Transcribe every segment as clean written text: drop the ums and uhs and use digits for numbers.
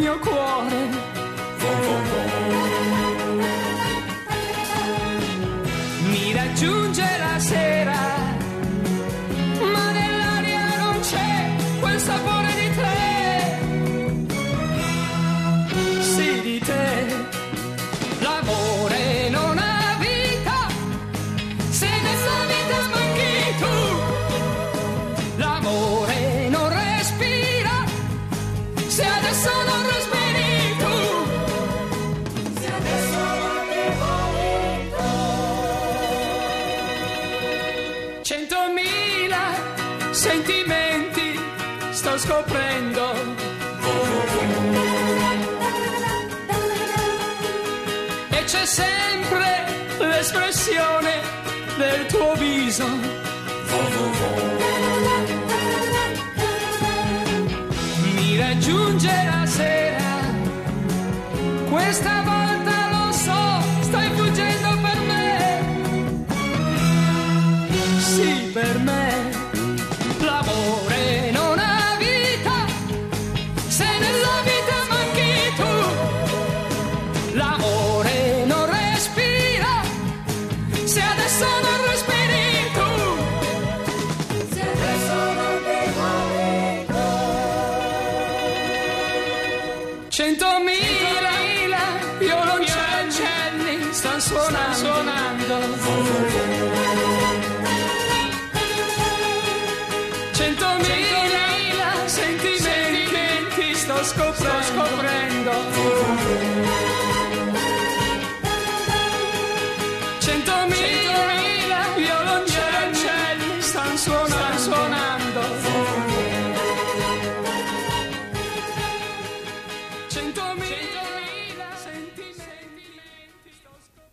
mio cuore. Mi raggiunge la sera, ma nell'aria non c'è quel sapore di te. Sì, di te. L'amore non ha vita, se nella vita manchi tu. L'amore non respira, se adesso non respiri tu. Se adesso non ti vuoi tu. 100.000 sentimenti sto scoprendo. E c'è sempre l'espressione del tuo viso. Mi raggiunge la sera, questa volta lo so, stai fuggendo per me. Sì, per me. L'amore non ha vita, se nella vita manchi tu. L'amore non respira, se adesso non respiri tu. Se adesso non ti muovi tu. 100.000 violoncelli stanno suonando. 100.000 sentimenti sto scoprendo. 100.000 violoncelli stanno suonando. 100.000 sentimenti sto scoprendo.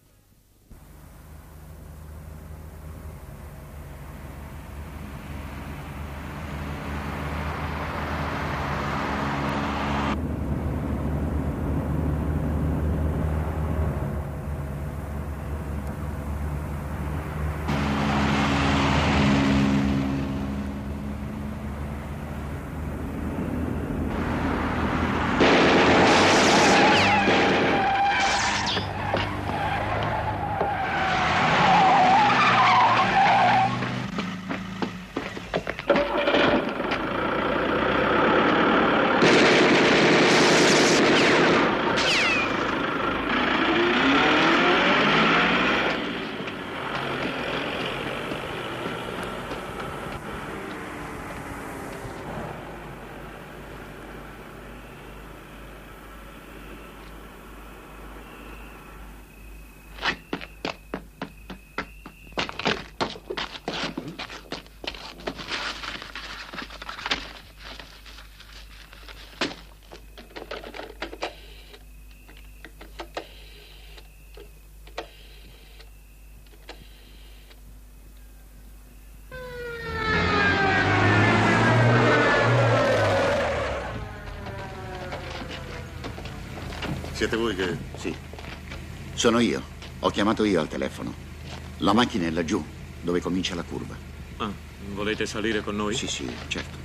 Siete voi che... Sì, sono io. Ho chiamato io al telefono. La macchina è laggiù, dove comincia la curva. Ah, volete salire con noi? Sì, sì, certo.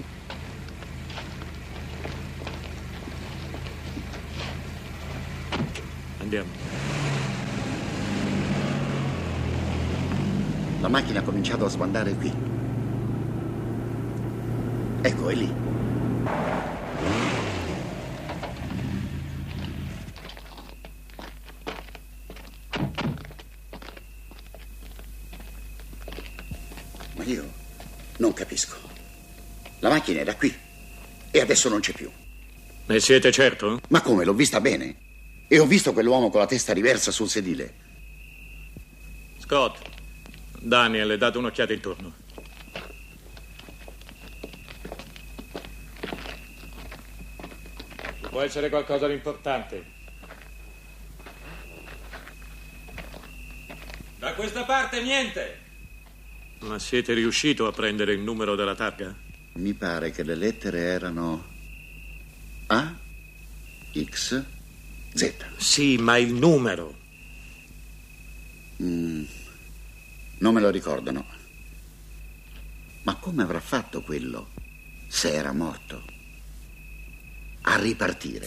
Andiamo. La macchina ha cominciato a sbandare qui. Ecco, è lì. Ma io non capisco. La macchina era qui e adesso non c'è più. Ne siete certo? Ma come? L'ho vista bene. E ho visto quell'uomo con la testa riversa sul sedile. Scott, Daniel, date un'occhiata intorno. Può essere qualcosa di importante. Da questa parte niente. Ma siete riuscito a prendere il numero della targa? Mi pare che le lettere erano A, X, Z. Sì, ma il numero. Non me lo ricordano. Ma come avrà fatto quello se era morto? a ripartire.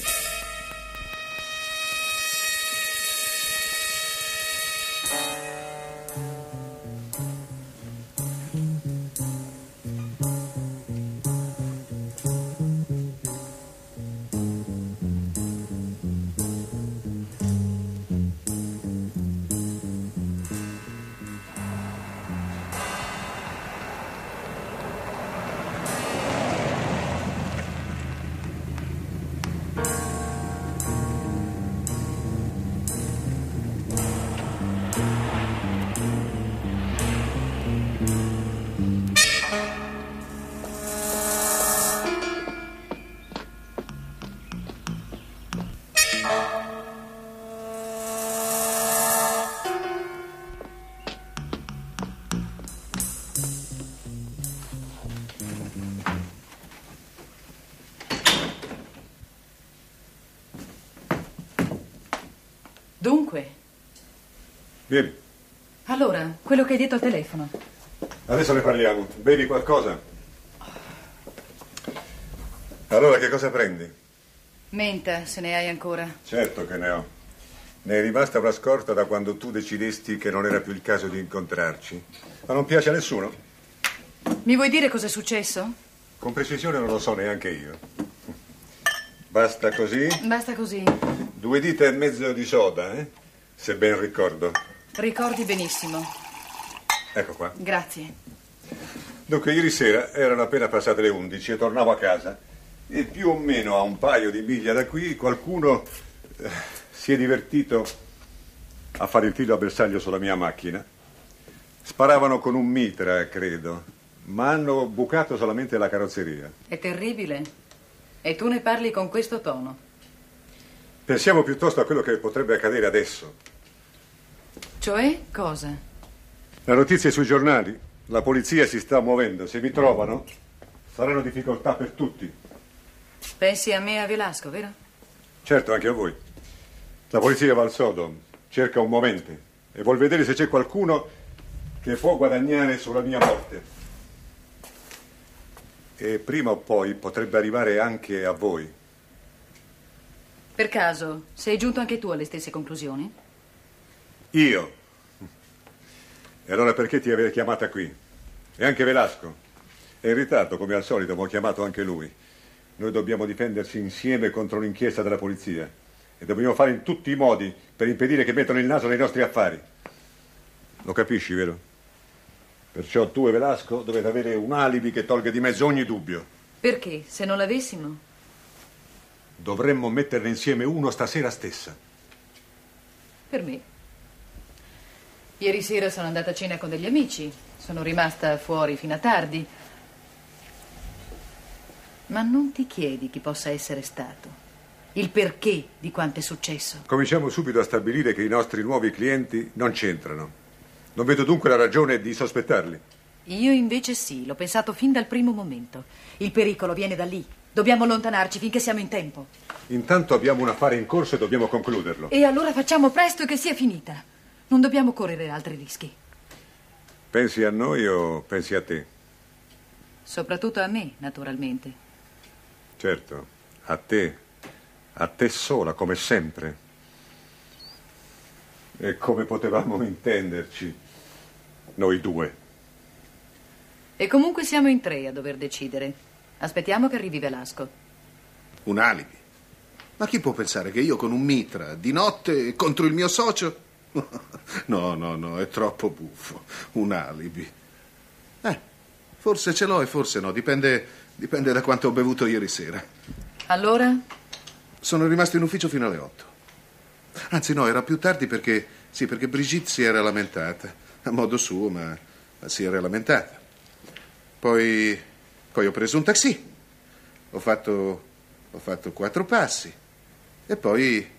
Dunque? Vieni. Allora, quello che hai detto al telefono. Adesso ne parliamo. Bevi qualcosa? Allora, che cosa prendi? Menta, se ne hai ancora. Certo che ne ho. Ne è rimasta una scorta da quando tu decidesti che non era più il caso di incontrarci. Ma non piace a nessuno? Mi vuoi dire cos'è successo? Con precisione non lo so neanche io. Basta così? Basta così. 2 dita e mezzo di soda, se ben ricordo. Ricordi benissimo. Ecco qua. Grazie. Dunque, ieri sera erano appena passate le 11 e tornavo a casa e più o meno a un paio di miglia da qui qualcuno si è divertito a fare il tiro a bersaglio sulla mia macchina. Sparavano con un mitra, credo, ma hanno bucato solamente la carrozzeria. È terribile. E tu ne parli con questo tono. Pensiamo piuttosto a quello che potrebbe accadere adesso. Cioè, cosa? La notizia è sui giornali. La polizia si sta muovendo. Se vi trovano, saranno difficoltà per tutti. Pensi a me e a Velasco, vero? Certo, anche a voi. La polizia va al sodo, cerca un movente e vuol vedere se c'è qualcuno che può guadagnare sulla mia morte. E prima o poi potrebbe arrivare anche a voi. Per caso, sei giunto anche tu alle stesse conclusioni? Io? E allora perché ti aver chiamata qui? E anche Velasco? È in ritardo, come al solito, ma ho chiamato anche lui. Noi dobbiamo difenderci insieme contro l'inchiesta della polizia. E dobbiamo fare in tutti i modi per impedire che mettano il naso nei nostri affari. Lo capisci, vero? Perciò tu e Velasco dovete avere un alibi che tolga di mezzo ogni dubbio. Perché? Se non l'avessimo? Dovremmo metterne insieme uno stasera stessa. Per me. Ieri sera sono andata a cena con degli amici. Sono rimasta fuori fino a tardi. Ma non ti chiedi chi possa essere stato. Il perché di quanto è successo. Cominciamo subito a stabilire che i nostri nuovi clienti non c'entrano. Non vedo dunque la ragione di sospettarli. Io invece sì, l'ho pensato fin dal primo momento. Il pericolo viene da lì. Dobbiamo allontanarci finché siamo in tempo. Intanto abbiamo un affare in corso e dobbiamo concluderlo. E allora facciamo presto e che sia finita. Non dobbiamo correre altri rischi. Pensi a noi o pensi a te? Soprattutto a me, naturalmente. Certo, a te sola, come sempre. E come potevamo intenderci, noi due? E comunque siamo in 3 a dover decidere. Aspettiamo che arrivi Velasco. Un alibi? Ma chi può pensare che io con un mitra di notte contro il mio socio? No, è troppo buffo. Un alibi. Forse ce l'ho e forse no, dipende da quanto ho bevuto ieri sera. Allora? Sono rimasto in ufficio fino alle 8. Anzi no, era più tardi perché Brigitte si era lamentata. A modo suo, ma si era lamentata. Poi ho preso un taxi. Ho fatto 4 passi. E poi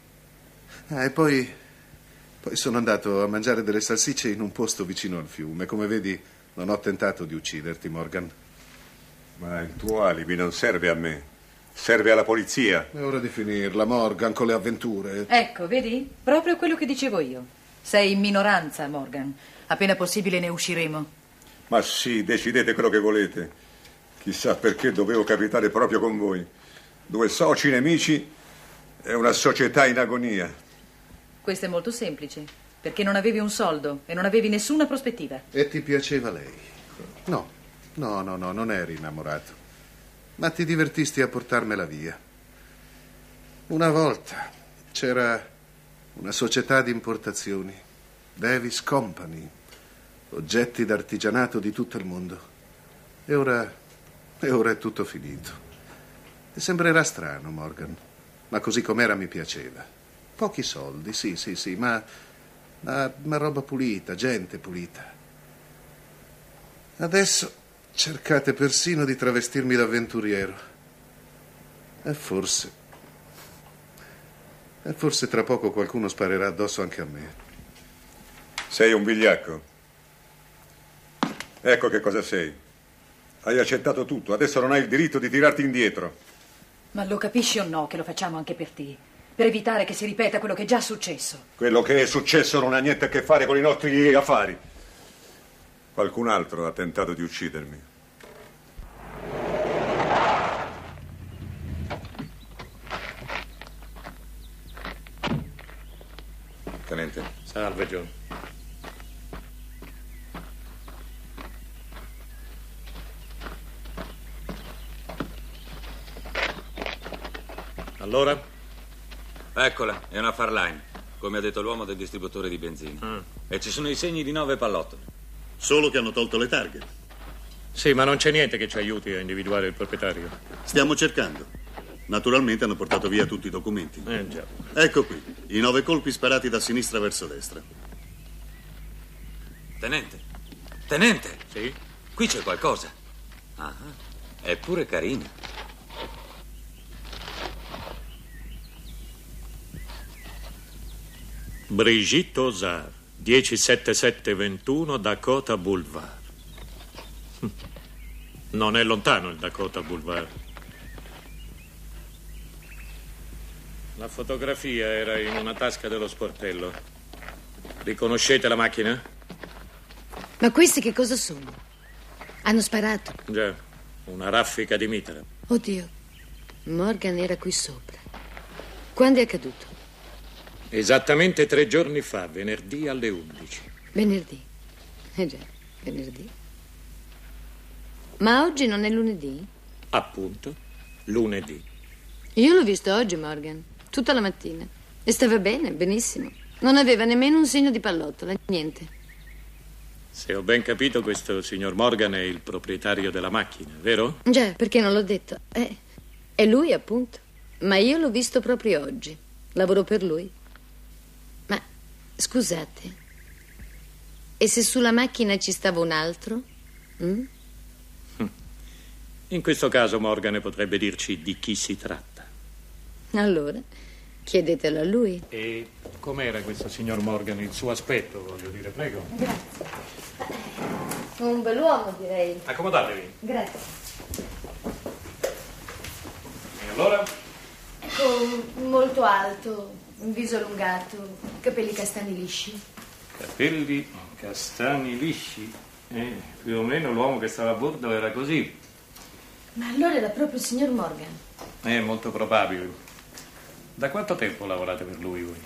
sono andato a mangiare delle salsicce in un posto vicino al fiume. Come vedi, non ho tentato di ucciderti, Morgan. Ma il tuo alibi non serve a me, serve alla polizia. È ora di finirla, Morgan, con le avventure. Ecco, vedi? Proprio quello che dicevo io. Sei in minoranza, Morgan. Appena possibile ne usciremo. Ma sì, decidete quello che volete. Chissà perché dovevo capitare proprio con voi. 2 soci nemici e una società in agonia. Questo è molto semplice, perché non avevi un soldo e non avevi nessuna prospettiva. E ti piaceva lei? No, non eri innamorato. Ma ti divertisti a portarmela via. Una volta c'era una società di importazioni, Davis Company, oggetti d'artigianato di tutto il mondo. E ora è tutto finito. Ti sembrerà strano, Morgan, ma così com'era mi piaceva. Pochi soldi, sì, ma roba pulita, gente pulita. Adesso cercate persino di travestirmi d'avventuriero. E forse tra poco qualcuno sparerà addosso anche a me. Sei un vigliacco. Ecco che cosa sei. Hai accettato tutto, adesso non hai il diritto di tirarti indietro. Ma lo capisci o no che lo facciamo anche per te? Per evitare che si ripeta quello che è già successo. Quello che è successo non ha niente a che fare con i nostri affari. Qualcun altro ha tentato di uccidermi. Tenente. Salve, John. Allora? Eccola, è una Farline, come ha detto l'uomo del distributore di benzina. E ci sono i segni di 9 pallottole. Solo che hanno tolto le targhe. Sì, ma non c'è niente che ci aiuti a individuare il proprietario. Stiamo cercando. Naturalmente hanno portato via tutti i documenti. Già. Ecco qui, i 9 colpi sparati da sinistra verso destra. Tenente, Sì? qui c'è qualcosa. Ah, è pure carina. Brigitte Ozar, 107721 Dakota Boulevard. Non è lontano il Dakota Boulevard. La fotografia era in una tasca dello sportello. Riconoscete la macchina? Ma questi che cosa sono? Hanno sparato? Già, una raffica di mitra. Oddio, Morgan era qui sopra. Quando è accaduto? Esattamente 3 giorni fa, venerdì alle 11. Venerdì. Già, venerdì. Ma oggi non è lunedì? Appunto, lunedì. Io l'ho visto oggi, Morgan, tutta la mattina. E stava bene, benissimo. Non aveva nemmeno un segno di pallottola, niente. Se ho ben capito, questo signor Morgan è il proprietario della macchina, vero? Già, perché non l'ho detto? È lui, appunto. Ma io l'ho visto proprio oggi. Lavoro per lui. Ma, scusate, e se sulla macchina ci stava un altro? In questo caso Morgan potrebbe dirci di chi si tratta. Allora, chiedetelo a lui. E com'era questo signor Morgan, il suo aspetto, voglio dire, prego? Grazie. Un bell'uomo, direi. Accomodatevi. Grazie. E allora? Ecco, molto alto, un viso allungato, capelli castani lisci. Capelli castani lisci. Più o meno l'uomo che stava a bordo era così. Ma allora era proprio il signor Morgan. È molto probabile. Da quanto tempo lavorate per lui voi?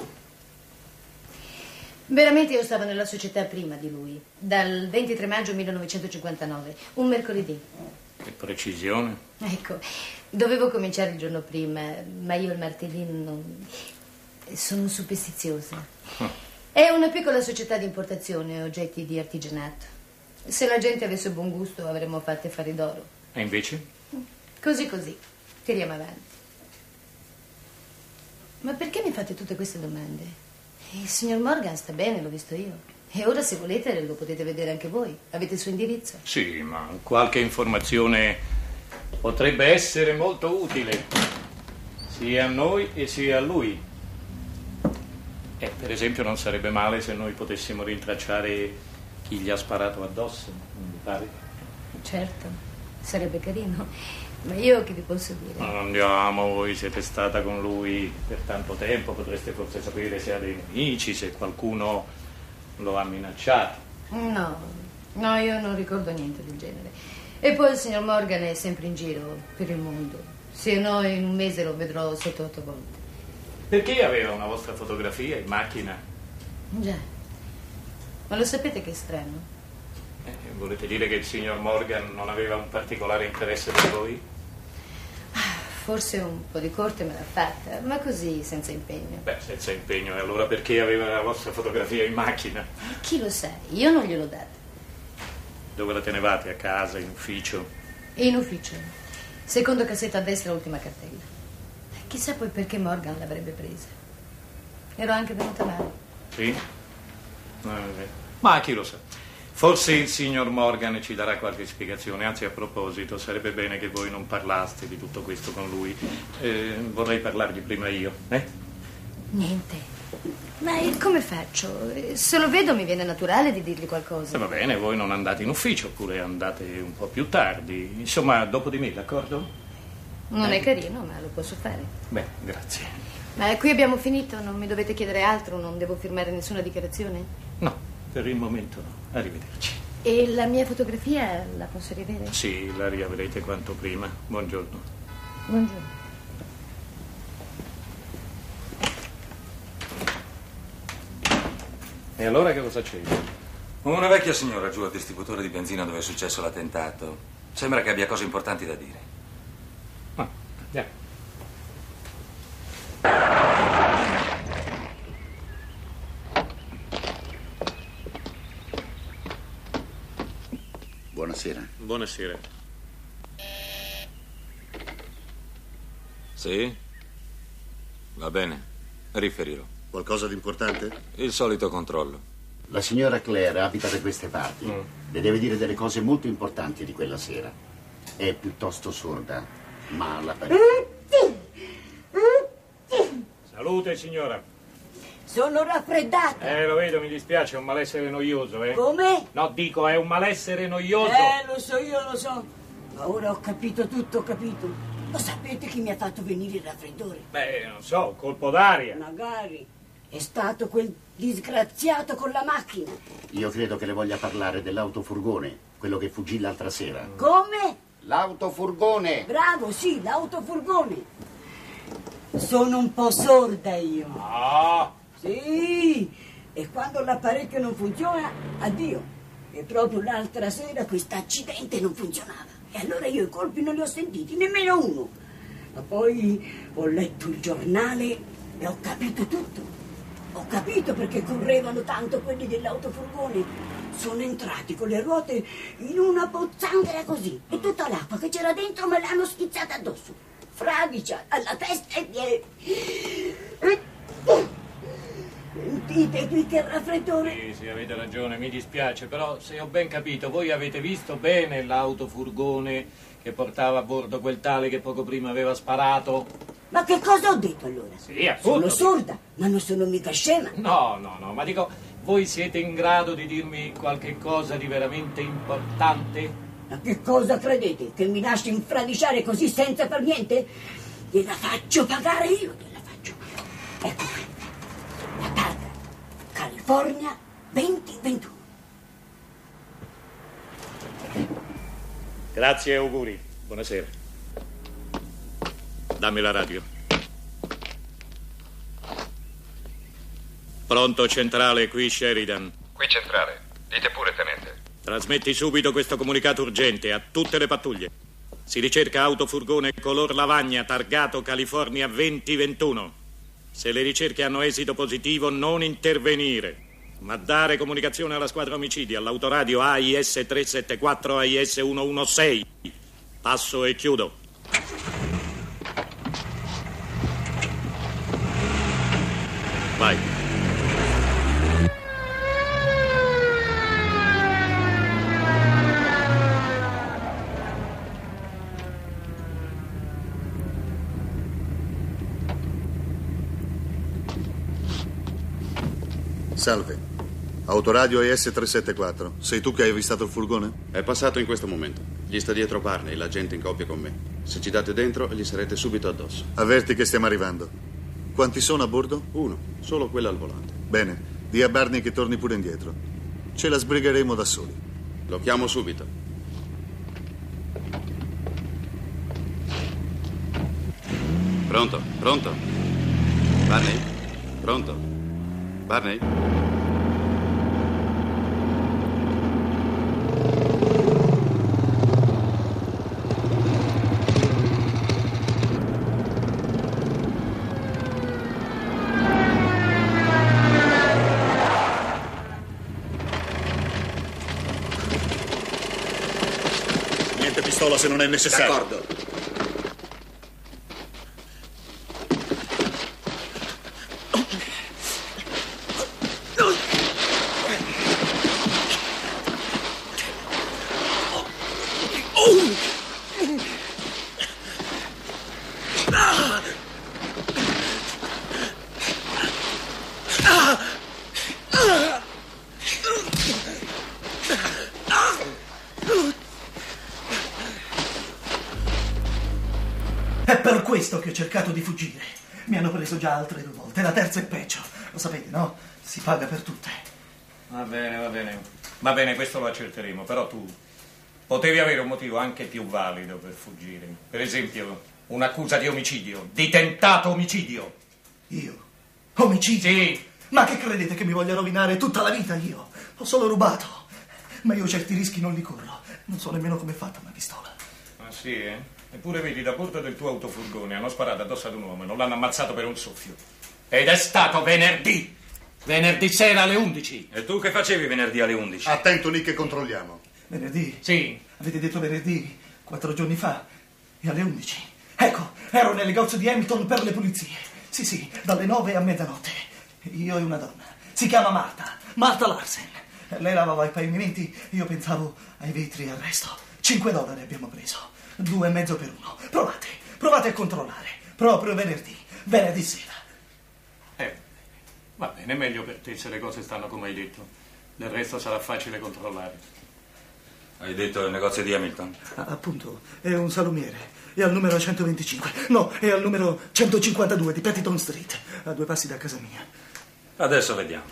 Veramente io stavo nella società prima di lui, dal 23 maggio 1959, un mercoledì. Che precisione. Ecco, dovevo cominciare il giorno prima, ma io il martedì non... sono superstiziosa. È una piccola società di importazione, oggetti di artigianato. Se la gente avesse buon gusto avremmo fatto affari d'oro. E invece? Così, tiriamo avanti. Ma perché mi fate tutte queste domande? Il signor Morgan sta bene, l'ho visto io. E ora, se volete, lo potete vedere anche voi. Avete il suo indirizzo? Sì, ma qualche informazione potrebbe essere molto utile, sia a noi e sia a lui. Per esempio, non sarebbe male se noi potessimo rintracciare chi gli ha sparato addosso, non mi pare? Certo, sarebbe carino. Ma io che vi posso dire? Non andiamo, voi siete stata con lui per tanto tempo, potreste forse sapere se ha dei nemici, se qualcuno lo ha minacciato. No, io non ricordo niente del genere. E poi il signor Morgan è sempre in giro per il mondo. Se no, in un mese lo vedrò 7-8 volte. Perché aveva una vostra fotografia in macchina? Già. Ma lo sapete che è strano? Volete dire che il signor Morgan non aveva un particolare interesse per voi? Forse un po' di corte me l'ha fatta, ma così, senza impegno. Beh, senza impegno. E allora perché aveva la vostra fotografia in macchina? Chi lo sa? Io non gliel'ho data. Dove la tenevate? A casa, in ufficio? In ufficio. Secondo cassetto a destra, ultima cartella. Chissà poi perché Morgan l'avrebbe presa. Ero anche venuta male. Sì? Ma chi lo sa? Forse il signor Morgan ci darà qualche spiegazione. Anzi, a proposito, sarebbe bene che voi non parlaste di tutto questo con lui. Vorrei parlargli prima io, Niente. Ma come faccio? Se lo vedo mi viene naturale di dirgli qualcosa. Va bene, voi non andate in ufficio, oppure andate un po' più tardi. Insomma, dopo di me, d'accordo? Non è carino, ma lo posso fare. Beh, grazie. Ma qui abbiamo finito? Non mi dovete chiedere altro? Non devo firmare nessuna dichiarazione? No. Per il momento no. Arrivederci. E la mia fotografia la posso riavere? Sì, la riavrete quanto prima. Buongiorno. Buongiorno. E allora che cosa c'è? Una vecchia signora giù al distributore di benzina dove è successo l'attentato. Sembra che abbia cose importanti da dire. Andiamo. Buonasera. Buonasera. Sì? Va bene, riferirò. Qualcosa di importante? Il solito controllo. La signora Claire abita da queste parti. Le deve dire delle cose molto importanti di quella sera. È piuttosto sorda, ma la Salute, signora. Sono raffreddata. Lo vedo, mi dispiace, è un malessere noioso, Come? No, dico, è un malessere noioso. Lo so, io lo so. Ma ora ho capito tutto, ho capito. Lo sapete chi mi ha fatto venire il raffreddore? Beh, non so, colpo d'aria. Magari. È stato quel disgraziato con la macchina. Io credo che le voglia parlare dell'autofurgone, quello che fuggì l'altra sera. Come? L'autofurgone! Bravo, sì, l'autofurgone. Sono un po' sorda io. No! Sì, e quando l'apparecchio non funziona, addio. E proprio l'altra sera questo accidente non funzionava. E allora io i colpi non li ho sentiti, nemmeno uno. Ma poi ho letto il giornale e ho capito tutto. Ho capito perché correvano tanto quelli dell'autofurgone. Sono entrati con le ruote in una pozzanghera così. E tutta l'acqua che c'era dentro me l'hanno schizzata addosso. Fradicia alla testa e piedi. Sentite qui che raffreddore. Sì, avete ragione, mi dispiace, però se ho ben capito, voi avete visto bene l'autofurgone che portava a bordo quel tale che poco prima aveva sparato? Ma che cosa ho detto allora? Sì, appunto. Sono sorda, ma non sono mica scema. No, ma dico, voi siete in grado di dirmi qualche cosa di veramente importante? Ma che cosa credete? Che mi lasci infradiciare così senza per niente? Gliela faccio pagare io, gliela faccio. Ecco qui. La targa. California 2021. Grazie e auguri. Buonasera. Dammi la radio. Pronto, centrale, qui Sheridan. Qui centrale. Dite pure, tenente. Trasmetti subito questo comunicato urgente a tutte le pattuglie. Si ricerca autofurgone color lavagna targato California 2021. Se le ricerche hanno esito positivo, non intervenire, ma dare comunicazione alla squadra omicidi, all'autoradio AIS 374 AIS 116. Passo e chiudo. Vai. Salve. Autoradio AIS 374. Sei tu che hai avvistato il furgone? È passato in questo momento. Gli sta dietro Barney, l'agente in coppia con me. Se ci date dentro, gli sarete subito addosso. Avverti che stiamo arrivando. Quanti sono a bordo? Uno, solo quello al volante. Bene, di a Barney che torni pure indietro. Ce la sbrigheremo da soli. Lo chiamo subito. Pronto? Pronto? Barney? Pronto? Barney? Niente pistola se non è necessario. D'accordo. È per questo che ho cercato di fuggire. Mi hanno preso già altre 2 volte, la terza è peggio. Lo sapete, no? Si paga per tutte. Va bene, va bene. Va bene, questo lo accerteremo, però tu potevi avere un motivo anche più valido per fuggire. Per esempio, un'accusa di omicidio, di tentato omicidio. Io? Omicidio? Sì. Ma che credete che mi voglia rovinare tutta la vita io? Ho solo rubato. Ma io certi rischi non li corro. Non so nemmeno come è fatta una pistola. Ah sì, eh? Eppure vedi, da bordo del tuo autofurgone hanno sparato addosso ad un uomo e non l'hanno ammazzato per un soffio. Ed è stato venerdì! Venerdì sera alle 11. E tu che facevi venerdì alle 11? Attento lì che controlliamo. Venerdì? Sì. Avete detto venerdì? 4 giorni fa? E alle 11? Ecco, ero nel negozio di Hamilton per le pulizie. Sì, dalle 9 a mezzanotte. Io e una donna. Si chiama Marta Larsen. Lei lavava i pavimenti, io pensavo ai vetri e al resto. $5 abbiamo preso. 2,5 per uno. Provate a controllare. Proprio venerdì sera. Va bene, meglio per te se le cose stanno come hai detto. Del resto sarà facile controllare. Hai detto il negozio di Hamilton? Appunto, è un salumiere. È al numero 125. No, è al numero 152 di Pettiton Street, a 2 passi da casa mia. Adesso vediamo.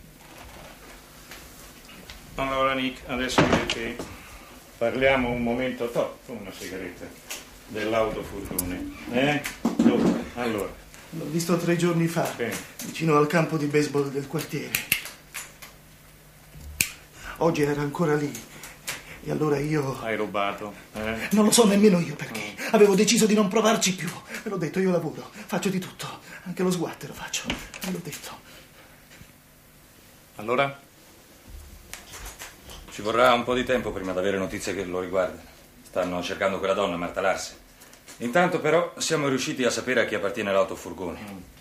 Allora, Nick, adesso che parliamo un momento, con una sigaretta, dell'autofurgone. Dove? Allora. L'ho visto 3 giorni fa, vicino al campo di baseball del quartiere. Oggi era ancora lì. E allora io... Hai rubato, eh? Non lo so nemmeno io perché. Avevo deciso di non provarci più. Ve l'ho detto, io lavoro, faccio di tutto. Anche lo sguattero lo faccio. Ve l'ho detto. Allora? Ci vorrà un po' di tempo prima di avere notizie che lo riguardano. Stanno cercando quella donna, Marta Larsen. Intanto però siamo riusciti a sapere a chi appartiene l'autofurgone.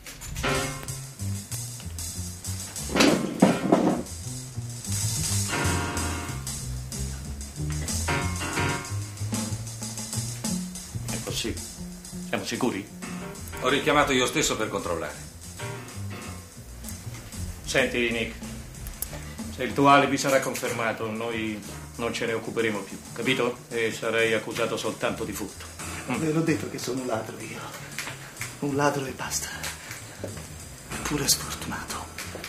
È possibile? Siamo sicuri? Ho richiamato io stesso per controllare. Senti, Nick, se il tuo alibi sarà confermato, noi non ce ne occuperemo più, capito? E sarei accusato soltanto di furto. Ve l'ho detto che sono un ladro io. Un ladro e basta. Pure sfortunato.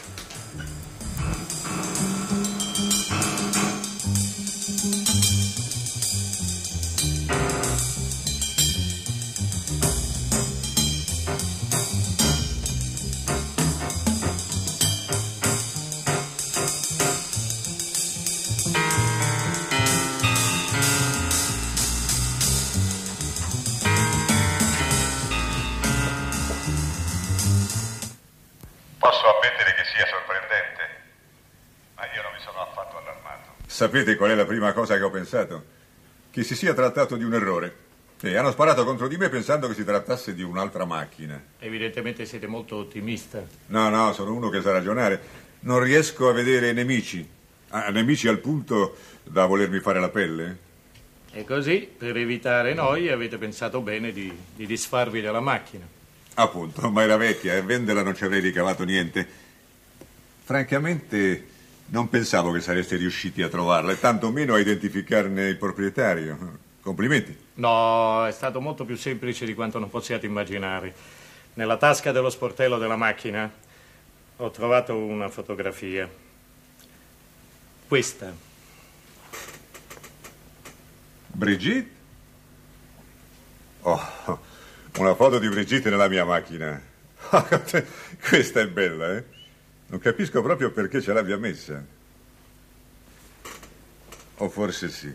Posso ammettere che sia sorprendente, ma io non mi sono affatto allarmato. Sapete qual è la prima cosa che ho pensato? Che si sia trattato di un errore. E hanno sparato contro di me pensando che si trattasse di un'altra macchina. Evidentemente siete molto ottimista. No, sono uno che sa ragionare. Non riesco a vedere nemici. Nemici al punto da volermi fare la pelle. E così, per evitare noi, avete pensato bene di disfarvi della macchina. Appunto, ma era vecchia e venderla non ci avrei ricavato niente. Francamente, non pensavo che sareste riusciti a trovarla e tanto meno a identificarne il proprietario. Complimenti. No, è stato molto più semplice di quanto non possiate immaginare. Nella tasca dello sportello della macchina ho trovato una fotografia. Questa. Brigitte? Oh, Una foto di Brigitte nella mia macchina. Questa è bella, eh? Non capisco proprio perché ce l'abbia messa. O forse sì.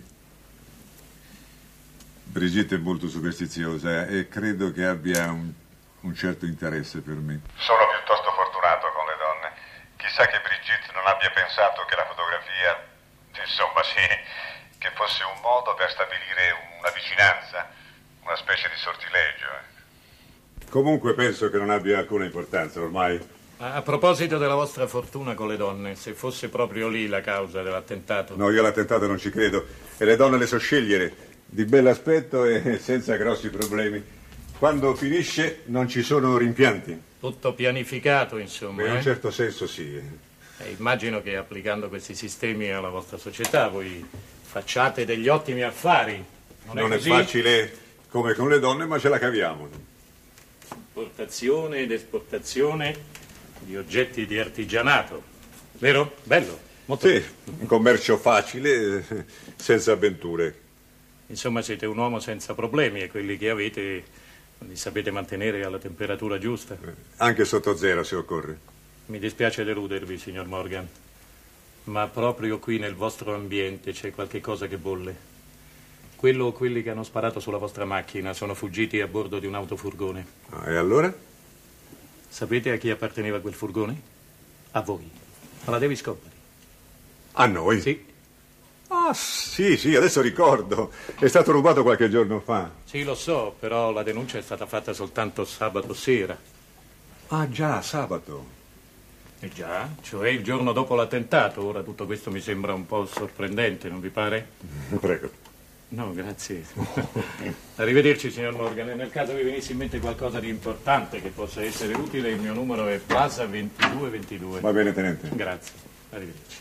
Brigitte è molto superstiziosa e credo che abbia un certo interesse per me. Sono piuttosto fortunato con le donne. Chissà che Brigitte non abbia pensato che la fotografia, insomma sì, che fosse un modo per stabilire una vicinanza, una specie di sortilegio. Comunque penso che non abbia alcuna importanza ormai. A proposito della vostra fortuna con le donne, se fosse proprio lì la causa dell'attentato... No, io all'attentato non ci credo. E le donne le so scegliere, di bell'aspetto e senza grossi problemi. Quando finisce non ci sono rimpianti. Tutto pianificato, insomma. In un certo senso sì. Immagino che applicando questi sistemi alla vostra società voi facciate degli ottimi affari. Non è così? facile come con le donne, ma ce la caviamo. Importazione ed esportazione di oggetti di artigianato. Vero? Bello. Molto Sì, un commercio facile, senza avventure. Insomma, siete un uomo senza problemi e quelli che avete li sapete mantenere alla temperatura giusta. Anche sotto zero, se occorre. Mi dispiace deludervi, signor Morgan, ma proprio qui nel vostro ambiente c'è qualche cosa che bolle. Quello o quelli che hanno sparato sulla vostra macchina sono fuggiti a bordo di un autofurgone. E allora? Sapete a chi apparteneva quel furgone? A voi. Alla Davis Company. A noi? Sì. Ah, sì, adesso ricordo. È stato rubato qualche giorno fa. Sì, lo so, però la denuncia è stata fatta soltanto sabato sera. Ah, già, sabato. E già, cioè il giorno dopo l'attentato. Ora tutto questo mi sembra un po' sorprendente, non vi pare? Prego. No, grazie. Arrivederci, signor Morgan. E nel caso vi venisse in mente qualcosa di importante che possa essere utile, il mio numero è Plaza 2222. Va bene, tenente. Grazie. Arrivederci.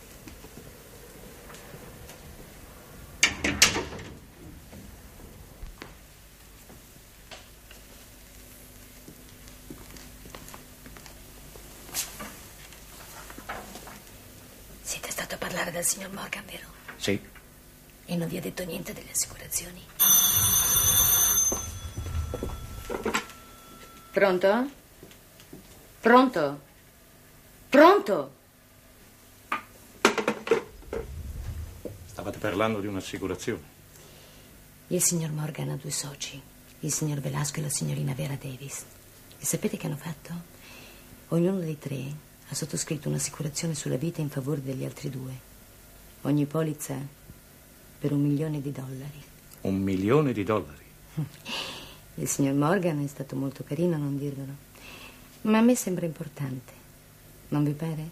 Siete stato a parlare dal signor Morgan, vero? Sì. E non vi ha detto niente delle assicurazioni? Pronto? Pronto? Pronto? Stavate parlando di un'assicurazione. Il signor Morgan ha 2 soci, il signor Velasco e la signorina Vera Davis. E sapete che hanno fatto? Ognuno dei 3 ha sottoscritto un'assicurazione sulla vita in favore degli altri 2. Ogni polizza per $1 milione. $1 milione? Il signor Morgan è stato molto carino a non dirvelo, ma a me sembra importante. Non vi pare?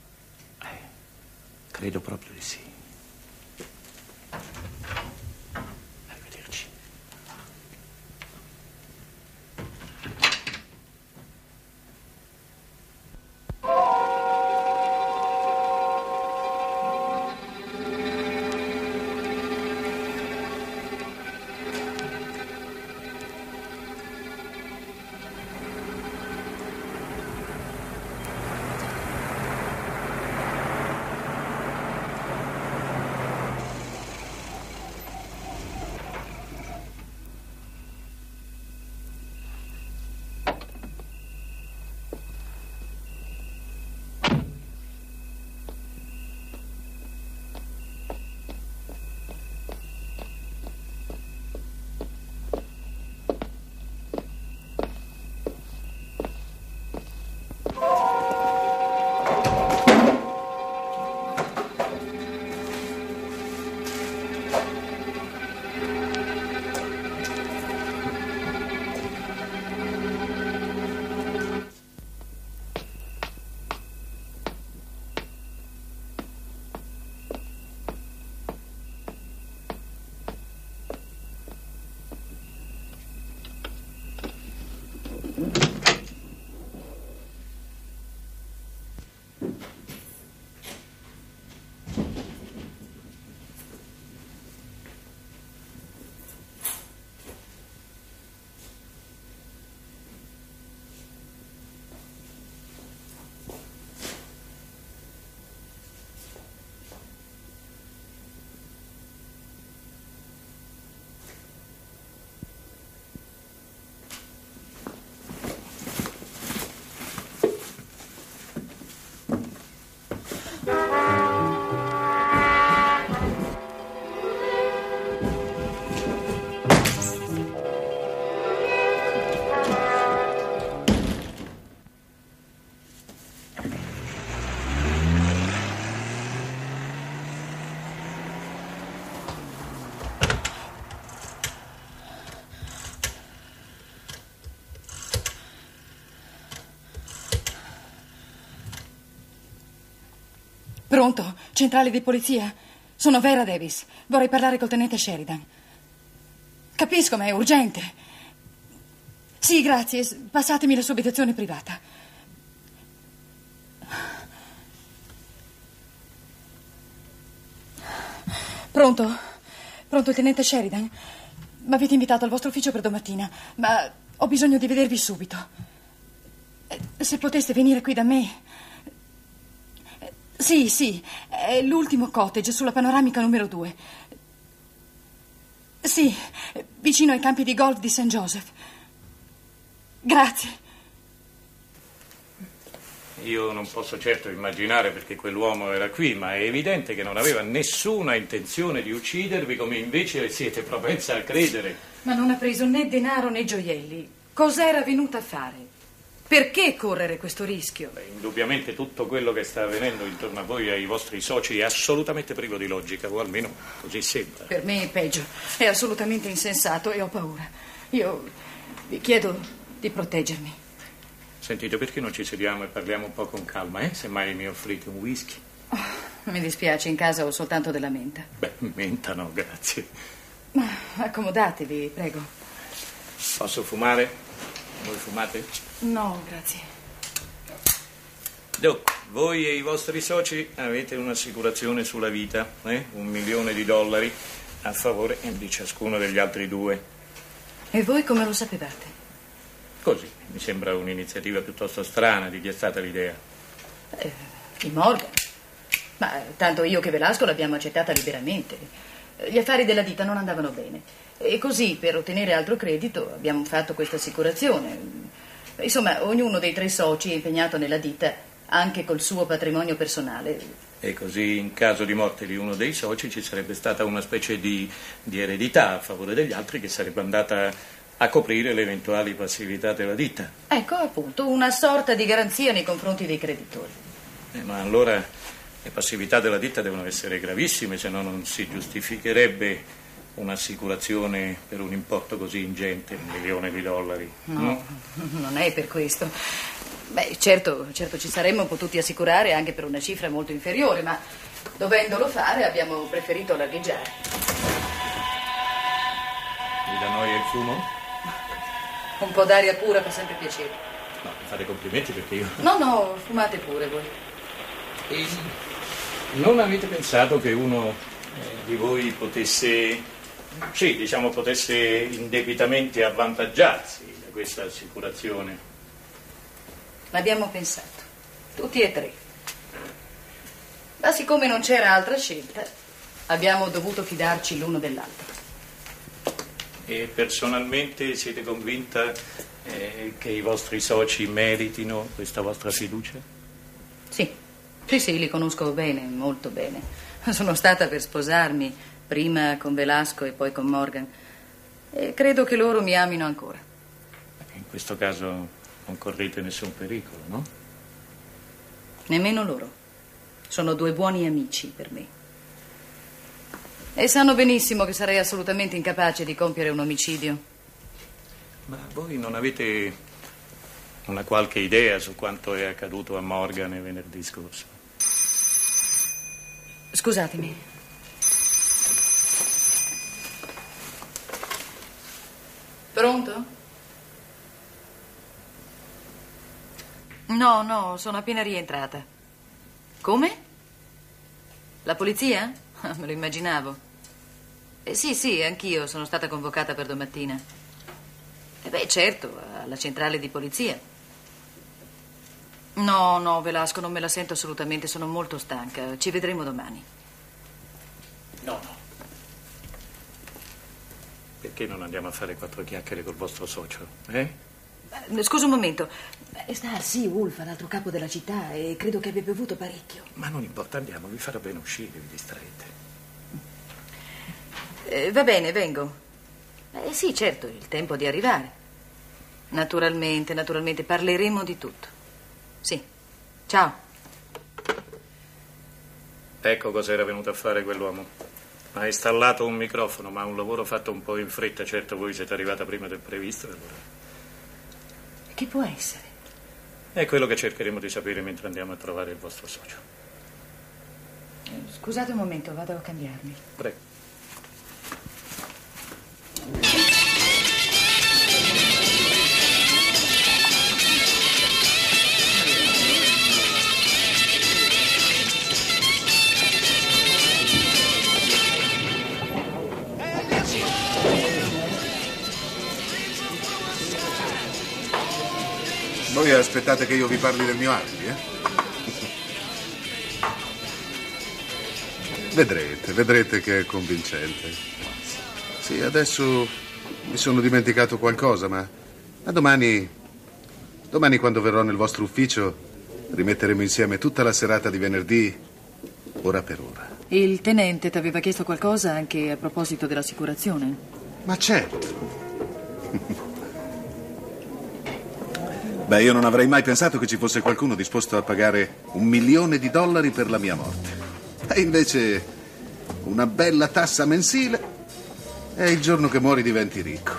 Credo proprio di sì. Arrivederci. Pronto? Centrale di polizia? Sono Vera Davis. Vorrei parlare col tenente Sheridan. Capisco, ma è urgente. Sì, grazie. Passatemi la sua abitazione privata. Pronto? Pronto, il tenente Sheridan? Mi avete invitato al vostro ufficio per domattina, ma ho bisogno di vedervi subito. Se poteste venire qui da me. Sì, è l'ultimo cottage sulla panoramica numero 2. Sì, vicino ai campi di golf di St. Joseph. Grazie. Io non posso certo immaginare perché quell'uomo era qui, ma è evidente che non aveva nessuna intenzione di uccidervi, come invece siete propensa a credere. Ma non ha preso né denaro né gioielli. Cos'era venuta a fare? Perché correre questo rischio? Indubbiamente tutto quello che sta avvenendo intorno a voi e ai vostri soci è assolutamente privo di logica, o almeno così sembra. Per me è peggio. È assolutamente insensato e ho paura. Io vi chiedo di proteggermi. Sentite, perché non ci sediamo e parliamo un po' con calma, eh? Semmai mi offrite un whisky. Oh, mi dispiace, in casa ho soltanto della menta. Beh, menta no, grazie. Ma accomodatevi, prego. Posso fumare? Voi fumate? No, grazie. Dunque, voi e i vostri soci avete un'assicurazione sulla vita, $1 milione a favore di ciascuno degli altri 2. E voi come lo sapevate? Così, mi sembra un'iniziativa piuttosto strana. Di chi è stata l'idea? Di Morgan. Ma tanto io che Velasco l'abbiamo accettata liberamente. Gli affari della ditta non andavano bene. E così, per ottenere altro credito, abbiamo fatto questa assicurazione. Insomma, ognuno dei 3 soci è impegnato nella ditta, anche col suo patrimonio personale. E così, in caso di morte di uno dei soci, ci sarebbe stata una specie di eredità a favore degli altri che sarebbe andata a coprire le eventuali passività della ditta. Ecco, appunto, una sorta di garanzia nei confronti dei creditori. Ma allora le passività della ditta devono essere gravissime, se no non si giustificherebbe un'assicurazione per un importo così ingente, $1 milione. No, non è per questo. Beh, certo ci saremmo potuti assicurare anche per una cifra molto inferiore, ma dovendolo fare abbiamo preferito largheggiare. Vi dà noia il fumo? Un po' d'aria pura fa sempre piacere. No, mi fate complimenti perché io... No, fumate pure voi. E non avete pensato che uno di voi potesse indebitamente avvantaggiarsi da questa assicurazione? L'abbiamo pensato, tutti e 3. Ma siccome non c'era altra scelta, abbiamo dovuto fidarci l'uno dell'altro. E personalmente siete convinta che i vostri soci meritino questa vostra fiducia? Sì, li conosco bene, molto bene. Sono stata per sposarmi, prima con Velasco e poi con Morgan. E credo che loro mi amino ancora. In questo caso non correte nessun pericolo, no? Nemmeno loro. Sono 2 buoni amici per me. E sanno benissimo che sarei assolutamente incapace di compiere un omicidio. Ma voi non avete una qualche idea su quanto è accaduto a Morgan venerdì scorso? Scusatemi. Pronto? No, sono appena rientrata. Come? La polizia? Me lo immaginavo. Sì, anch'io sono stata convocata per domattina. Certo, alla centrale di polizia. No, Velasco, non me la sento assolutamente, sono molto stanca. Ci vedremo domani. No. Perché non andiamo a fare 4 chiacchiere col vostro socio, Scusa un momento. Sì, Wolf, l'altro capo della città, e credo che abbia bevuto parecchio. Ma non importa, andiamo, vi farà bene uscire, vi distraete. Va bene, vengo. Sì, certo, è il tempo di arrivare. Naturalmente, parleremo di tutto. Sì, ciao. Ecco cos'era venuto a fare quell'uomo. Ha installato un microfono, ma un lavoro fatto un po' in fretta. Certo, voi siete arrivata prima del previsto, allora. Che può essere? È quello che cercheremo di sapere mentre andiamo a trovare il vostro socio. Scusate un momento, vado a cambiarmi. Prego. Voi aspettate che io vi parli del mio alibi, Vedrete che è convincente. Sì, adesso mi sono dimenticato qualcosa, ma domani quando verrò nel vostro ufficio rimetteremo insieme tutta la serata di venerdì, ora per ora. Il tenente ti aveva chiesto qualcosa anche a proposito dell'assicurazione? Ma certo. Beh, io non avrei mai pensato che ci fosse qualcuno disposto a pagare $1 milione per la mia morte. E invece una bella tassa mensile e il giorno che muori diventi ricco.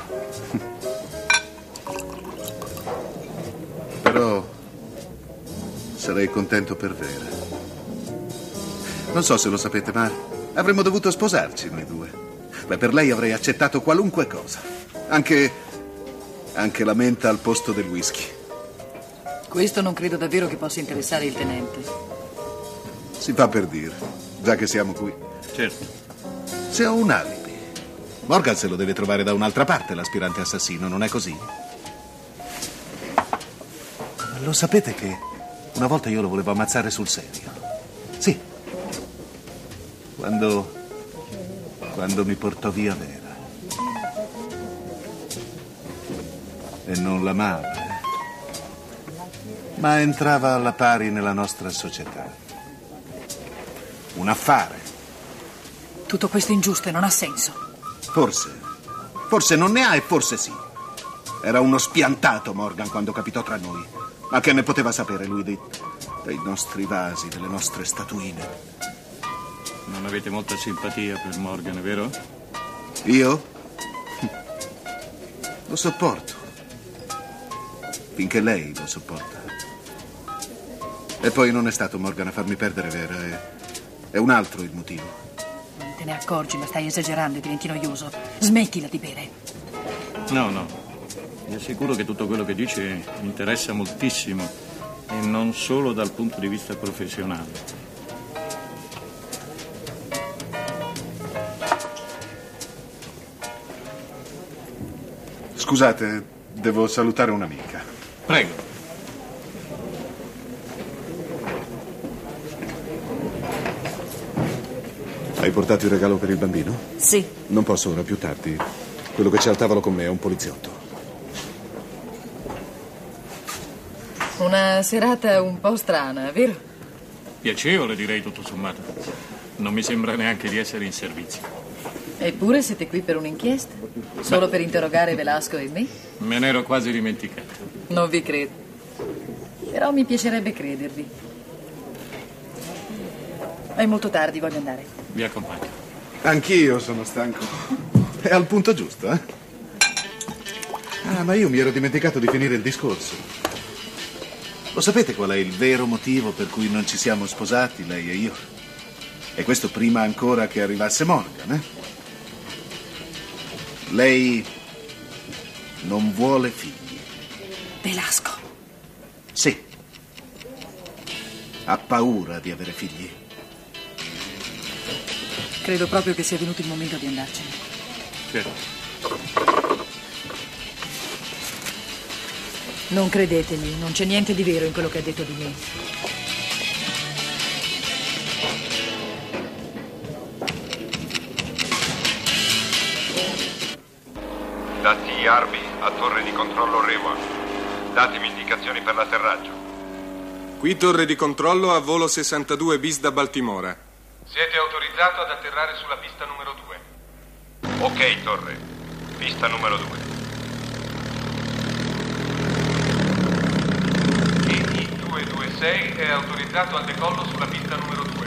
Però sarei contento per Vera. Non so se lo sapete, ma avremmo dovuto sposarci noi due. Beh, per lei avrei accettato qualunque cosa. Anche la menta al posto del whisky. Questo non credo davvero che possa interessare il tenente. Si fa per dire, già che siamo qui. Certo. Se ho un alibi, Morgan se lo deve trovare da un'altra parte, l'aspirante assassino, non è così? Lo sapete che una volta io lo volevo ammazzare sul serio? Sì. Quando mi portò via Vera. E non l'amava. Ma entrava alla pari nella nostra società. Un affare. Tutto questo è ingiusto e non ha senso. Forse non ne ha e forse sì. Era uno spiantato Morgan quando capitò tra noi. Ma che ne poteva sapere lui dei nostri vasi, delle nostre statuine? Non avete molta simpatia per Morgan, vero? Io? Lo sopporto. Finché lei lo sopporta. E poi non è stato Morgan a farmi perdere Vera, è un altro il motivo. Non te ne accorgi, ma stai esagerando e diventi noioso. Smettila di bere. No. Vi assicuro che tutto quello che dice mi interessa moltissimo e non solo dal punto di vista professionale. Scusate, devo salutare un'amica. Prego. Hai portato il regalo per il bambino? Sì. Non posso ora, più tardi. Quello che c'è al tavolo con me è un poliziotto. Una serata un po' strana, vero? Piacevole, direi, tutto sommato. Non mi sembra neanche di essere in servizio. Eppure siete qui per un'inchiesta? Solo per interrogare Velasco e me? Me ne ero quasi dimenticato. Non vi credo. Però mi piacerebbe credervi. È molto tardi, voglio andare. Vi accompagno. Anch'io sono stanco. È al punto giusto, eh? Ah, ma io mi ero dimenticato di finire il discorso. Lo sapete qual è il vero motivo per cui non ci siamo sposati, lei e io? E questo prima ancora che arrivasse Morgan, eh? Lei non vuole figli. Velasco. Sì. Ha paura di avere figli. Credo proprio che sia venuto il momento di andarcene. Certo. Non credetemi, non c'è niente di vero in quello che ha detto di me. Dati Arby a torre di controllo Rewa. Datemi indicazioni per l'atterraggio. Qui torre di controllo a volo 62 bis da Baltimora. Siete autorizzato ad atterrare sulla pista numero 2. Ok, torre. Pista numero 2. EI-226 è autorizzato al decollo sulla pista numero 2.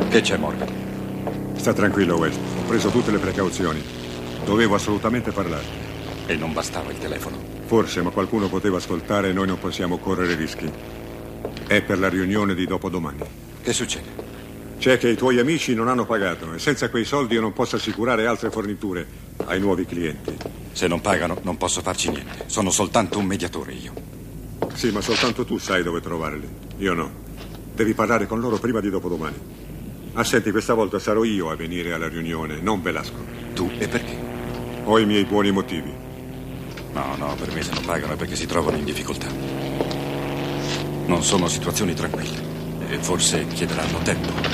Che c'è, Morgan? Sta tranquillo, West. Ho preso tutte le precauzioni. Dovevo assolutamente parlarti. E non bastava il telefono? Forse, ma qualcuno poteva ascoltare e noi non possiamo correre rischi. È per la riunione di dopodomani. Che succede? C'è che i tuoi amici non hanno pagato e senza quei soldi io non posso assicurare altre forniture ai nuovi clienti. Se non pagano non posso farci niente. Sono soltanto un mediatore io. Sì, ma soltanto tu sai dove trovarli. Io no. Devi parlare con loro prima di dopodomani. Ah, senti, questa volta sarò io a venire alla riunione, non Velasco. Tu? E perché? Ho i miei buoni motivi. No, per me se non pagano è perché si trovano in difficoltà. Non sono situazioni tranquille e forse chiederanno tempo.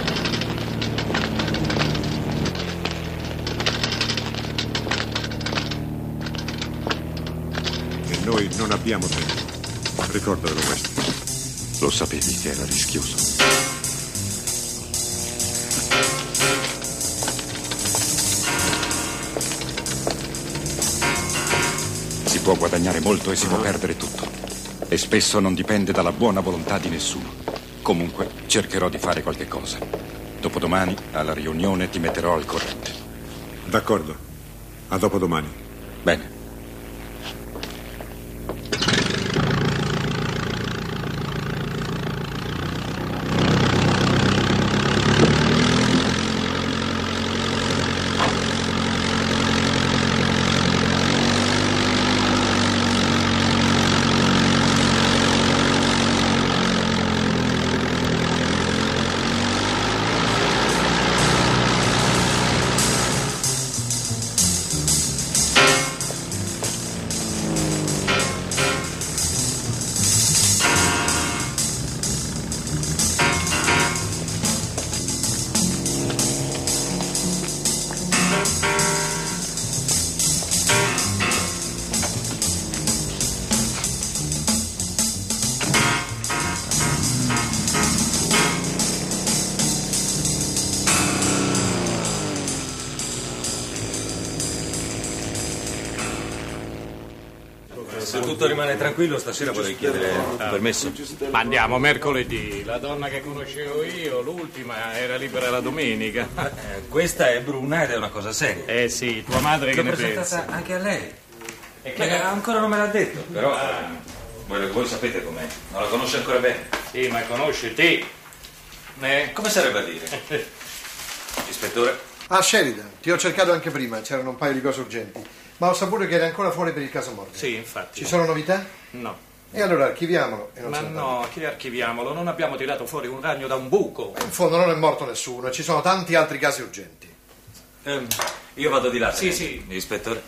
E noi non abbiamo tempo. Ricordalo, West. Lo sapevi che era rischioso. Si può guadagnare molto e si può perdere tutto. E spesso non dipende dalla buona volontà di nessuno. Comunque cercherò di fare qualche cosa. Dopodomani, alla riunione, ti metterò al corrente. D'accordo. A dopodomani. Bene. Se tutto rimane tranquillo, stasera vorrei chiedere un permesso. Ma andiamo mercoledì. La donna che conoscevo io, l'ultima, era libera la domenica. Questa è bruna ed è una cosa seria. Eh sì, tua madre che L'ho ne presentata pensa? anche a lei. Ancora non me l'ha detto, però voi sapete com'è. Non la conosce ancora bene. Sì, ma conosce te. Come sarebbe a dire? Ispettore? Ah, Sheridan, ti ho cercato anche prima, c'erano un paio di cose urgenti. Ma ho saputo che eri ancora fuori per il caso Morgan. Sì, infatti. Ci sono novità? No. E allora archiviamolo. E non Ma se ne no, parla. che archiviamolo? Non abbiamo tirato fuori un ragno da un buco. In fondo non è morto nessuno, ci sono tanti altri casi urgenti. Io vado di là. Sì, sì. Ispettore.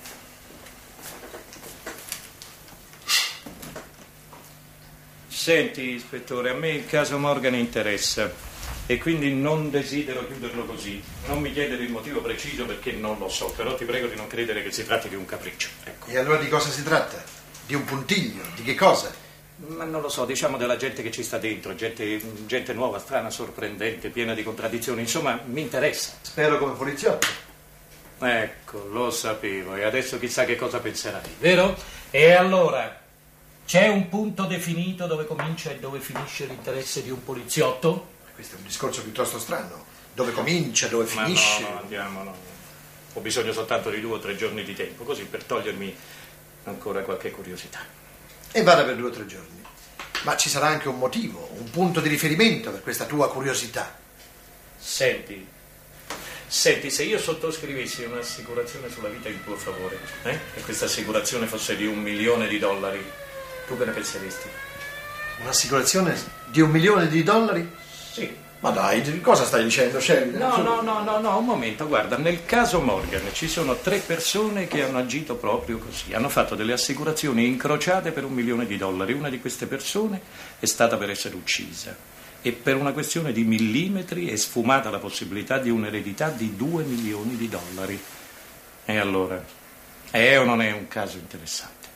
Senti, ispettore, a me il caso Morgan interessa e quindi non desidero chiuderlo così. Non mi chiedere il motivo preciso perché non lo so, però ti prego di non credere che si tratti di un capriccio. Ecco. E allora di cosa si tratta? Di un puntiglio? Di che cosa? Ma non lo so, diciamo della gente che ci sta dentro, gente nuova, strana, sorprendente, piena di contraddizioni, insomma, mi interessa. Spero come poliziotto. Ecco, lo sapevo, e adesso chissà che cosa penserai, vero? E allora, c'è un punto definito dove comincia e dove finisce l'interesse di un poliziotto? Questo è un discorso piuttosto strano. Dove comincia, dove finisce? Ma no, andiamo, no. Ho bisogno soltanto di 2 o 3 giorni di tempo, così per togliermi ancora qualche curiosità. E vada per 2 o 3 giorni. Ma ci sarà anche un motivo, un punto di riferimento per questa tua curiosità. Senti, se io sottoscrivessi un'assicurazione sulla vita in tuo favore, e questa assicurazione fosse di $1 milione, tu che ne penseresti? Un'assicurazione di $1 milione? Sì. Ma dai, cosa stai dicendo, Sheridan? No, un momento, guarda, nel caso Morgan ci sono 3 persone che hanno agito proprio così, hanno fatto delle assicurazioni incrociate per $1 milione. Una di queste persone è stata per essere uccisa e per una questione di millimetri è sfumata la possibilità di un'eredità di $2 milioni. E allora, è o non è un caso interessante?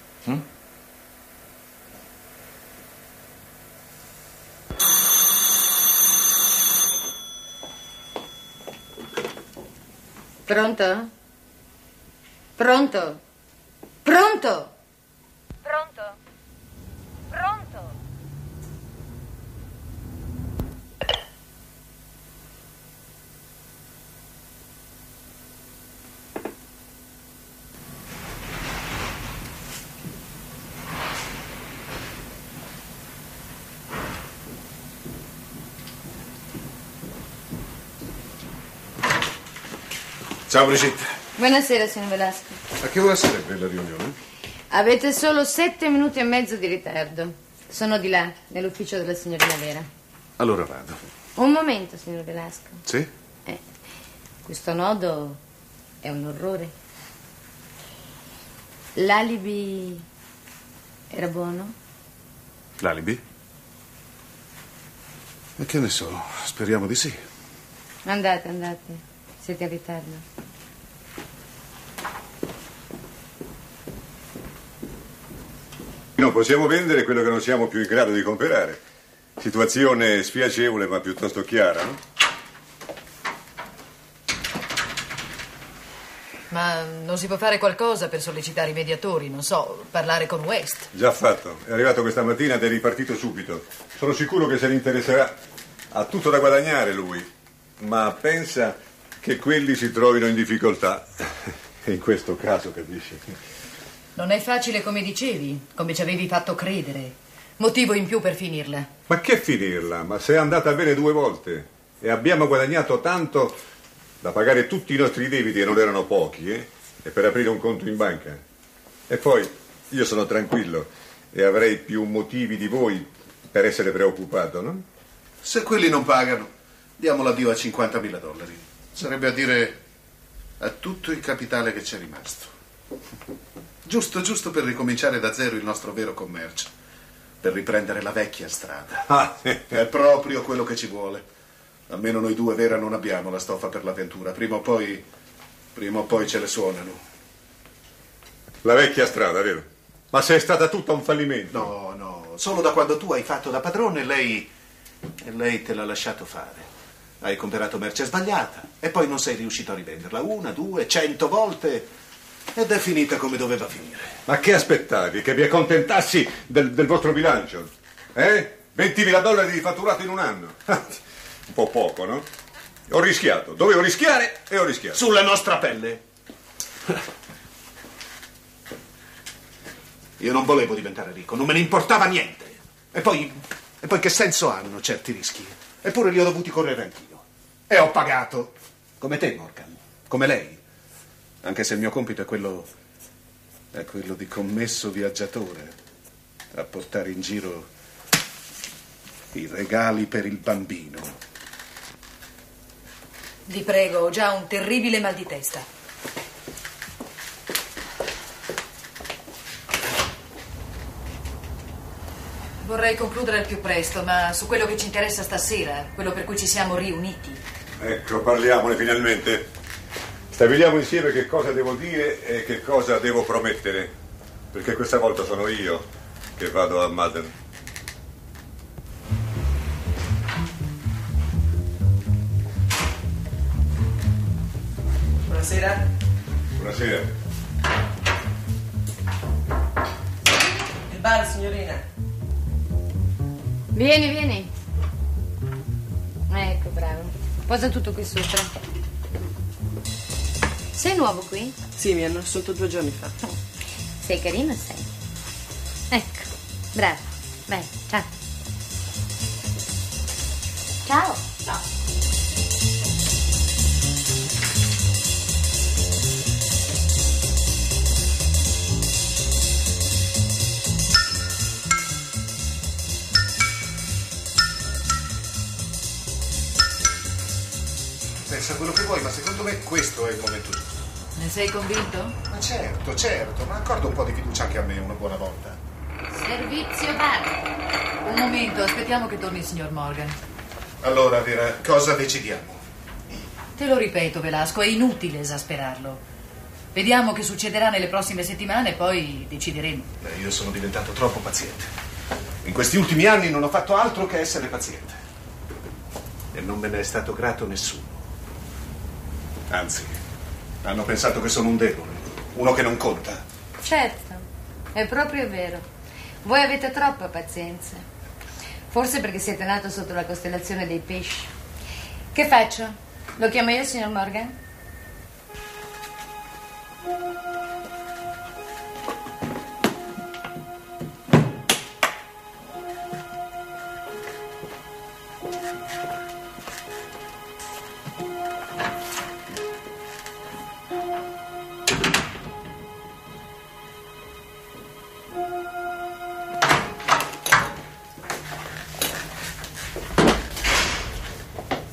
Pronto? Pronto? Pronto? Pronto? Pronto? Ciao Brigitte. Buonasera, signor Velasco. A che ora sarebbe la riunione? Avete solo 7 minuti e mezzo di ritardo. Sono di là, nell'ufficio della signorina Vera. Allora vado. Un momento, signor Velasco. Sì? Questo nodo è un orrore. L'alibi era buono? L'alibi? E che ne so, speriamo di sì. Andate, andate. Siete in ritardo. Non possiamo vendere quello che non siamo più in grado di comprare. Situazione spiacevole ma piuttosto chiara, no? Ma non si può fare qualcosa per sollecitare i mediatori, non so, parlare con West? Già fatto. È arrivato questa mattina ed è ripartito subito. Sono sicuro che se ne interesserà. Ha tutto da guadagnare lui, ma pensa che quelli si trovino in difficoltà. In questo caso, capisci? Non è facile come dicevi, come ci avevi fatto credere. Motivo in più per finirla. Ma che finirla? Ma se è andata bene 2 volte e abbiamo guadagnato tanto da pagare tutti i nostri debiti, e non erano pochi, e per aprire un conto in banca. E poi io sono tranquillo e avrei più motivi di voi per essere preoccupato, no? Se quelli non pagano, diamo l'addio a $50.000. Sarebbe a dire a tutto il capitale che c'è rimasto. Giusto per ricominciare da zero il nostro vero commercio, per riprendere la vecchia strada. È proprio quello che ci vuole. Almeno noi due, Vera, non abbiamo la stoffa per l'avventura. Prima o poi ce le suonano. La vecchia strada, vero? Ma se è stata tutta un fallimento. No, solo da quando tu hai fatto da padrone lei te l'ha lasciato fare. Hai comprato merce sbagliata e poi non sei riuscito a rivenderla 1, 2, 100 volte ed è finita come doveva finire. Ma che aspettavi? Che vi accontentassi del vostro bilancio? $20.000 di fatturato in un anno? Un po' poco, no? Ho rischiato. Dovevo rischiare e ho rischiato. Sulla nostra pelle. Io non volevo diventare ricco, non me ne importava niente. E poi che senso hanno certi rischi? Eppure li ho dovuti correre anch'io. E ho pagato. Come te, Morgan. Come lei. Anche se il mio compito è quello di commesso viaggiatore. A portare in giro i regali per il bambino. Vi prego, ho già un terribile mal di testa. Vorrei concludere al più presto, ma su quello che ci interessa stasera, quello per cui ci siamo riuniti. Ecco, parliamone finalmente. Stabiliamo insieme che cosa devo dire e che cosa devo promettere. Perché questa volta sono io che vado a Malden. Buonasera. Buonasera. Il bar, signorina. Vieni. Ecco, bravo. Posa tutto qui sopra. Sei nuovo qui? Sì, mi hanno assunto 2 giorni fa. Sei carino, sei. Ecco, bravo. Vai, ciao. Ciao. Pensa quello che vuoi, ma secondo me questo è il momento giusto. Ne sei convinto? Ma certo, ma accorda un po' di fiducia anche a me una buona volta. Servizio bar. Un momento, aspettiamo che torni il signor Morgan. Allora, Vera, cosa decidiamo? Te lo ripeto, Velasco, è inutile esasperarlo. Vediamo che succederà nelle prossime settimane e poi decideremo. Io sono diventato troppo paziente. In questi ultimi anni non ho fatto altro che essere paziente. E non me ne è stato grato nessuno. Anzi, hanno pensato che sono un debole, uno che non conta. Certo, è proprio vero. Voi avete troppa pazienza. Forse perché siete nato sotto la costellazione dei pesci. Che faccio? Lo chiamo io, signor Morgan?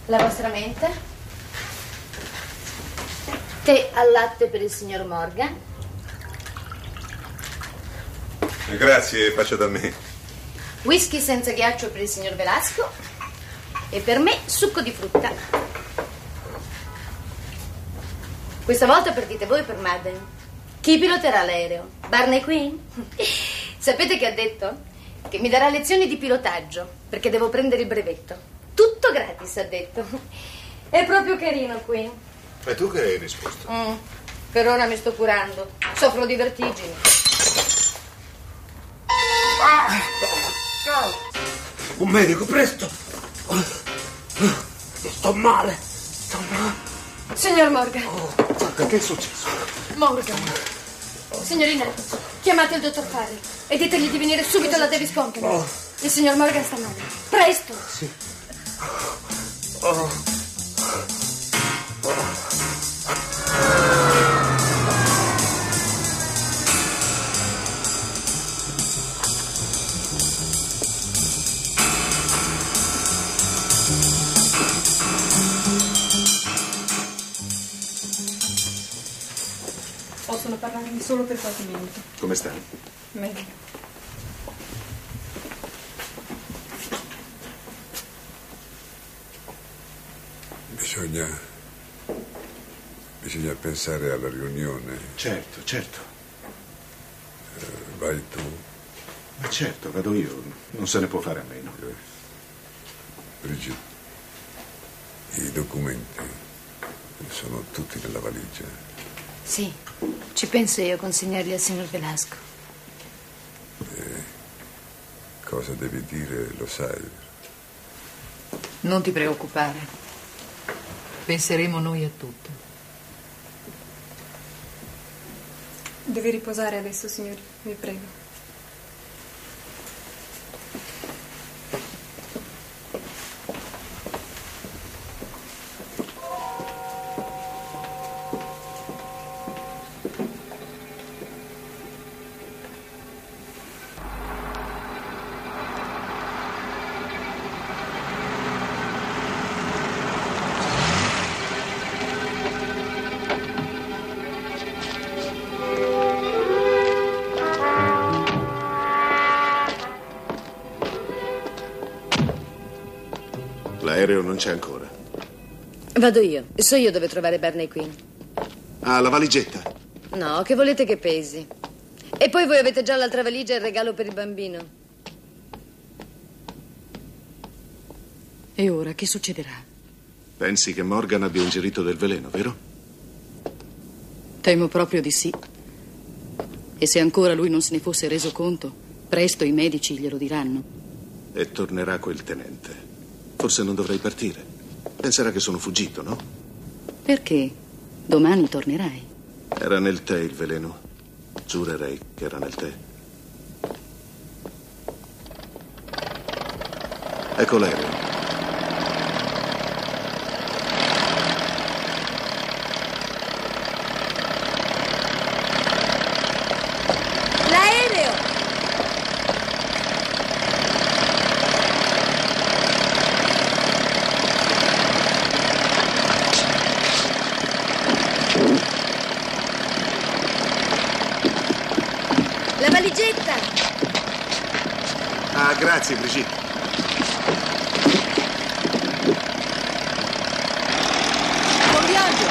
La vostra mente? Tè al latte per il signor Morgan? Grazie, faccia da me. Whisky senza ghiaccio per il signor Velasco? E per me succo di frutta. Questa volta partite voi per Madden. Chi piloterà l'aereo? Barney Quinn? Sapete che ha detto? Che mi darà lezioni di pilotaggio, perché devo prendere il brevetto. Tutto gratis, ha detto. È proprio carino Quinn. E tu che hai risposto? Per ora mi sto curando. Soffro di vertigini. Un medico, presto! Sto male. Signor Morgan. Che è successo? Morgan. Signorina, chiamate il dottor Farrell e ditegli di venire subito alla Davis Company. Il signor Morgan sta male. Presto! Sì. Possono parlarmi solo per qualche minuto. Come stai? Meglio. Bisogna pensare alla riunione. Certo, certo. Vai tu? Ma certo, vado io. Non se ne può fare a meno. Brigitte, i documenti sono tutti nella valigia. Sì, ci penso io a consegnarli al signor Velasco. Cosa devi dire, lo sai. Non ti preoccupare. Penseremo noi a tutto. Devi riposare adesso, signori, vi prego. L'aereo non c'è ancora. Vado io. So io dove trovare Barney Quinn. Ah, la valigetta. No, che volete che pesi? E poi voi avete già l'altra valigia e il regalo per il bambino. E ora che succederà? Pensi che Morgan abbia ingerito del veleno, vero? Temo proprio di sì. E se ancora lui non se ne fosse reso conto, presto i medici glielo diranno. E tornerà quel tenente. Forse non dovrei partire. Penserà che sono fuggito, no? Perché? Domani tornerai. Era nel tè il veleno. Giurerei che era nel tè. Ecco l'aereo. La valigetta! Ah, grazie, Brigitte. Buon viaggio!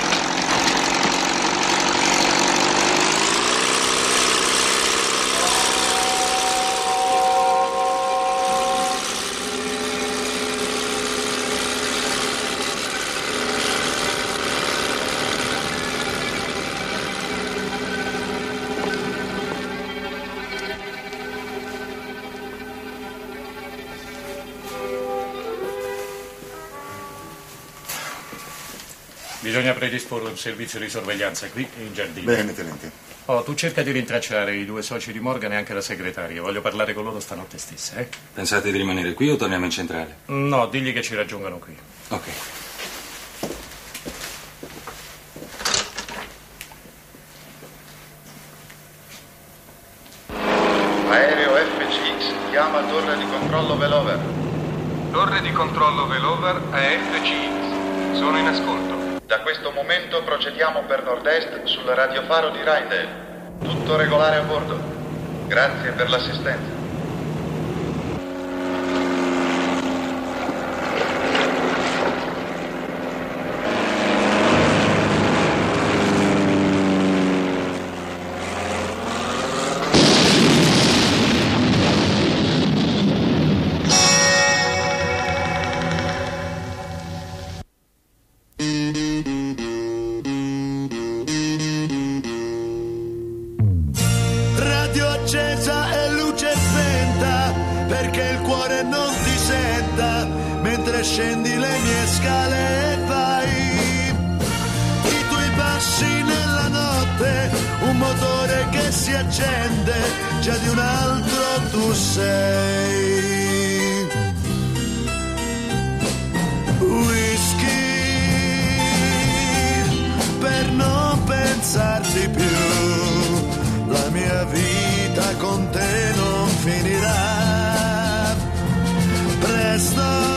Bisogna predisporre un servizio di sorveglianza qui in giardino. Bene, tenente. Oh, tu cerca di rintracciare i due soci di Morgan e anche la segretaria. Voglio parlare con loro stanotte stessa, eh? Pensate di rimanere qui o torniamo in centrale? No, digli che ci raggiungano qui. Ok. Aereo FCX, chiama torre di controllo Velover. Torre di controllo Velover a FCX. Sono in ascolto. Da questo momento procediamo per nord-est sul radiofaro di Rydell. Tutto regolare a bordo. Grazie per l'assistenza. Scendi le mie scale e vai, i tuoi passi nella notte, un motore che si accende, già di un altro tu sei. Whisky per non pensarti più, la mia vita con te non finirà. Presto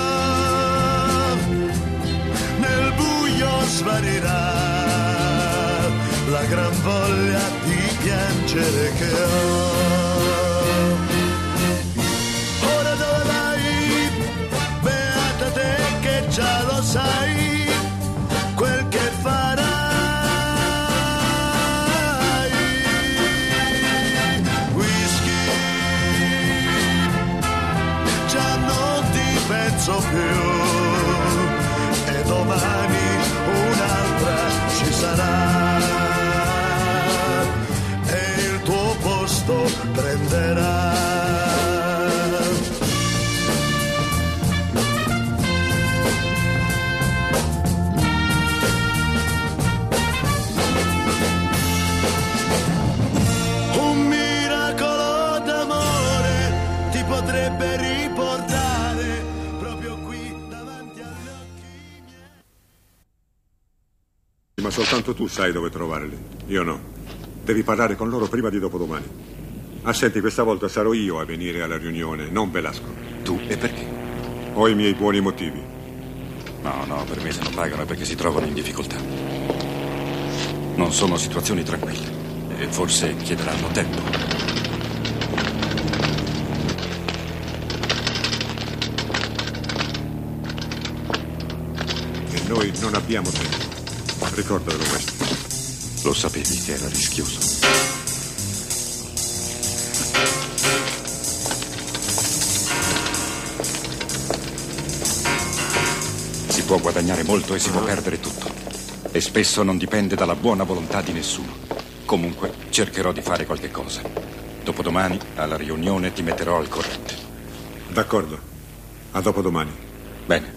sparirà la gran voglia di piangere che ho. Ora dove vai? Beata te che già lo sai quel che farai. Whisky, già non ti penso più e domani un'altra ci sarà e il tuo posto prenderà. Un miracolo d'amore ti potrebbe riportare proprio qui davanti agli occhi miei. Ma soltanto tu sai dove trovarli, io no. Devi parlare con loro prima di dopodomani. Ah, senti, questa volta sarò io a venire alla riunione, non Velasco. Tu? E perché? Ho i miei buoni motivi. No, per me se non pagano è perché si trovano in difficoltà. Non sono situazioni tranquille e forse chiederanno tempo. E noi non abbiamo tempo. Ricordalo questo. Lo sapevi che era rischioso. Si può guadagnare molto e si può perdere tutto. E spesso non dipende dalla buona volontà di nessuno. Comunque cercherò di fare qualche cosa. Dopodomani, alla riunione, ti metterò al corrente. D'accordo. A dopodomani. Bene.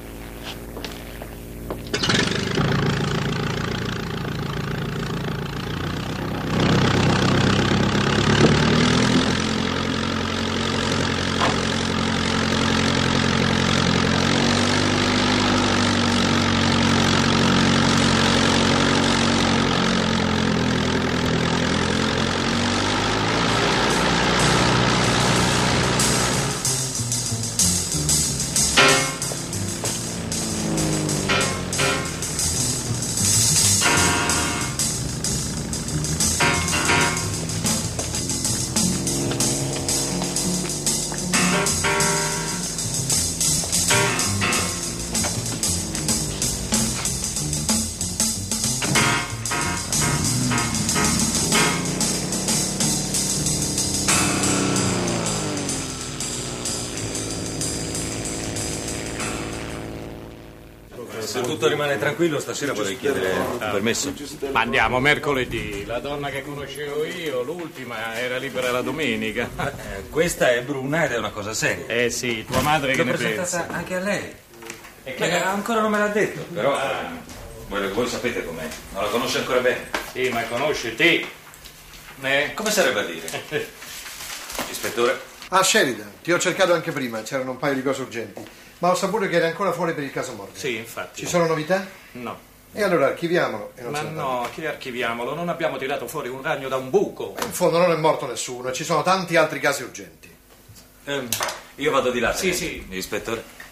Se tutto rimane tranquillo, stasera vorrei chiedere un permesso. Ma andiamo mercoledì. La donna che conoscevo io, l'ultima, era libera la domenica. Questa è bruna ed è una cosa seria. Eh sì, tua madre che ne pensa? L'ho presentata anche a lei. Ancora non me l'ha detto, però voi sapete com'è. Non la conosce ancora bene. Sì, ma conosce te. Come sarebbe a dire? Ispettore? Ah, Sheridan, ti ho cercato anche prima, c'erano un paio di cose urgenti. Ma ho saputo che eri ancora fuori per il caso Morgan. Sì, infatti. Ci sono novità? No. E allora archiviamolo e non Ma se ne no, parla. che archiviamolo? Non abbiamo tirato fuori un ragno da un buco. In fondo non è morto nessuno e ci sono tanti altri casi urgenti. Io vado di là. Sì, sì. Ispettore?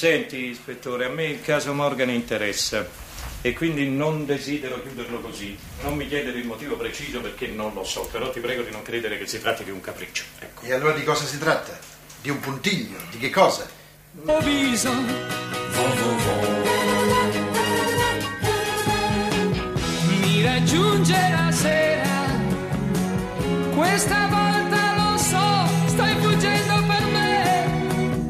Senti, ispettore, a me il caso Morgan interessa e quindi non desidero chiuderlo così. Non mi chiedere il motivo preciso perché non lo so, però ti prego di non credere che si tratti di un capriccio. Ecco. E allora di cosa si tratta? Di un puntiglio? Di che cosa? Avviso. Mi raggiunge la sera, questa volta lo so, stai fuggendo per me.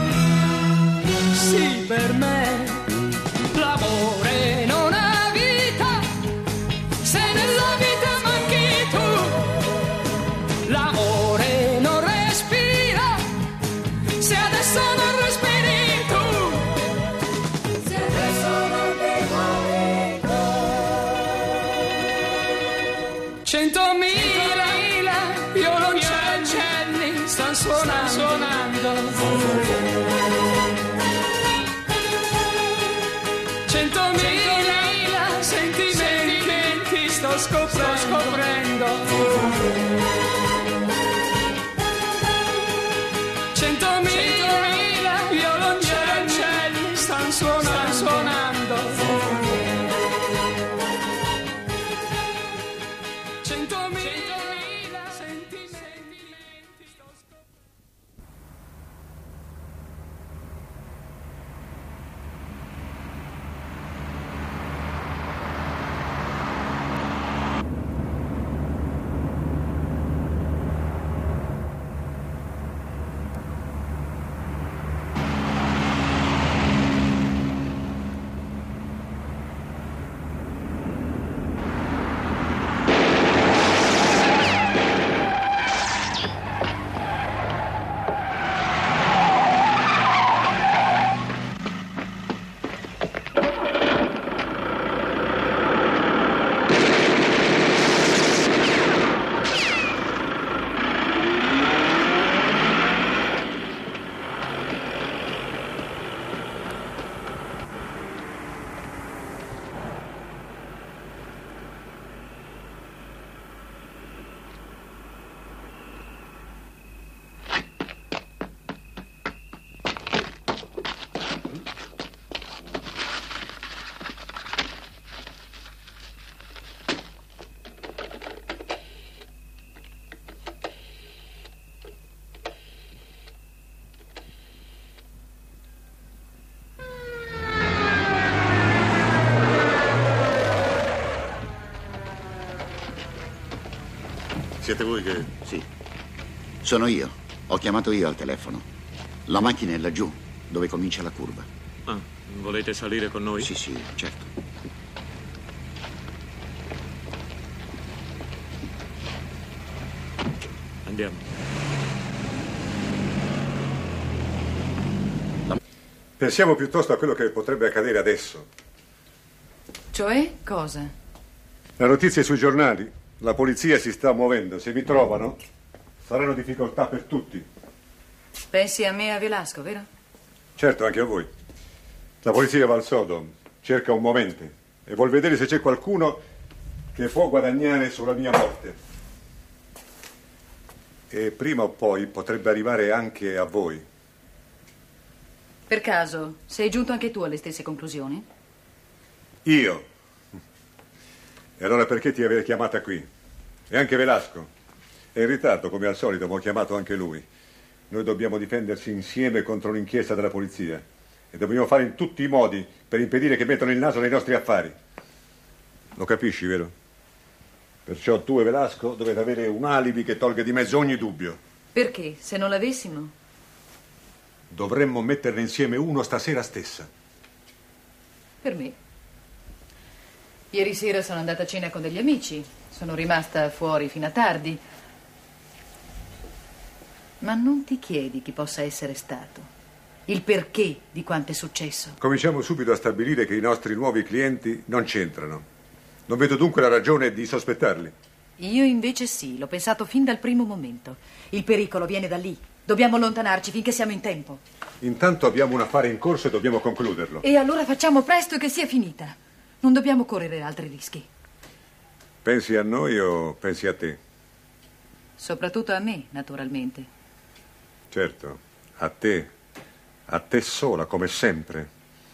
Sì, per me l'amore non ha vita, se nella vita manchi tu. L'amore non respira, se adesso non respiri tu. Se adesso non ti muovi tu. 100.000 violoncelli stanno suonando. 100.000 sentimenti sto scoprendo. 100.000 violoncelli stanno suonando. 100.000 sentimenti sto scoprendo. Siete voi che... Sì, sono io. Ho chiamato io al telefono. La macchina è laggiù, dove comincia la curva. Ah, volete salire con noi? Sì, sì, certo. Andiamo. Pensiamo piuttosto a quello che potrebbe accadere adesso. Cioè, cosa? La notizia è sui giornali. La polizia si sta muovendo. Se mi trovano, saranno difficoltà per tutti. Pensi a me e a Velasco, vero? Certo, anche a voi. La polizia va al sodo, cerca un movente e vuol vedere se c'è qualcuno che può guadagnare sulla mia morte. E prima o poi potrebbe arrivare anche a voi. Per caso, sei giunto anche tu alle stesse conclusioni? Io? E allora perché ti aver chiamata qui? E anche Velasco? È in ritardo, come al solito, ma ho chiamato anche lui. Noi dobbiamo difenderci insieme contro l'inchiesta della polizia. E dobbiamo fare in tutti i modi per impedire che mettano il naso nei nostri affari. Lo capisci, vero? Perciò tu e Velasco dovete avere un alibi che tolga di mezzo ogni dubbio. Perché? Se non l'avessimo? Dovremmo metterne insieme uno stasera stessa. Per me. Ieri sera sono andata a cena con degli amici. Sono rimasta fuori fino a tardi. Ma non ti chiedi chi possa essere stato. Il perché di quanto è successo. Cominciamo subito a stabilire che i nostri nuovi clienti non c'entrano. Non vedo dunque la ragione di sospettarli. Io invece sì, l'ho pensato fin dal primo momento. Il pericolo viene da lì. Dobbiamo allontanarci finché siamo in tempo. Intanto abbiamo un affare in corso e dobbiamo concluderlo. E allora facciamo presto che sia finita. Non dobbiamo correre altri rischi. Pensi a noi o pensi a te? Soprattutto a me, naturalmente. Certo, a te, A te sola, come sempre.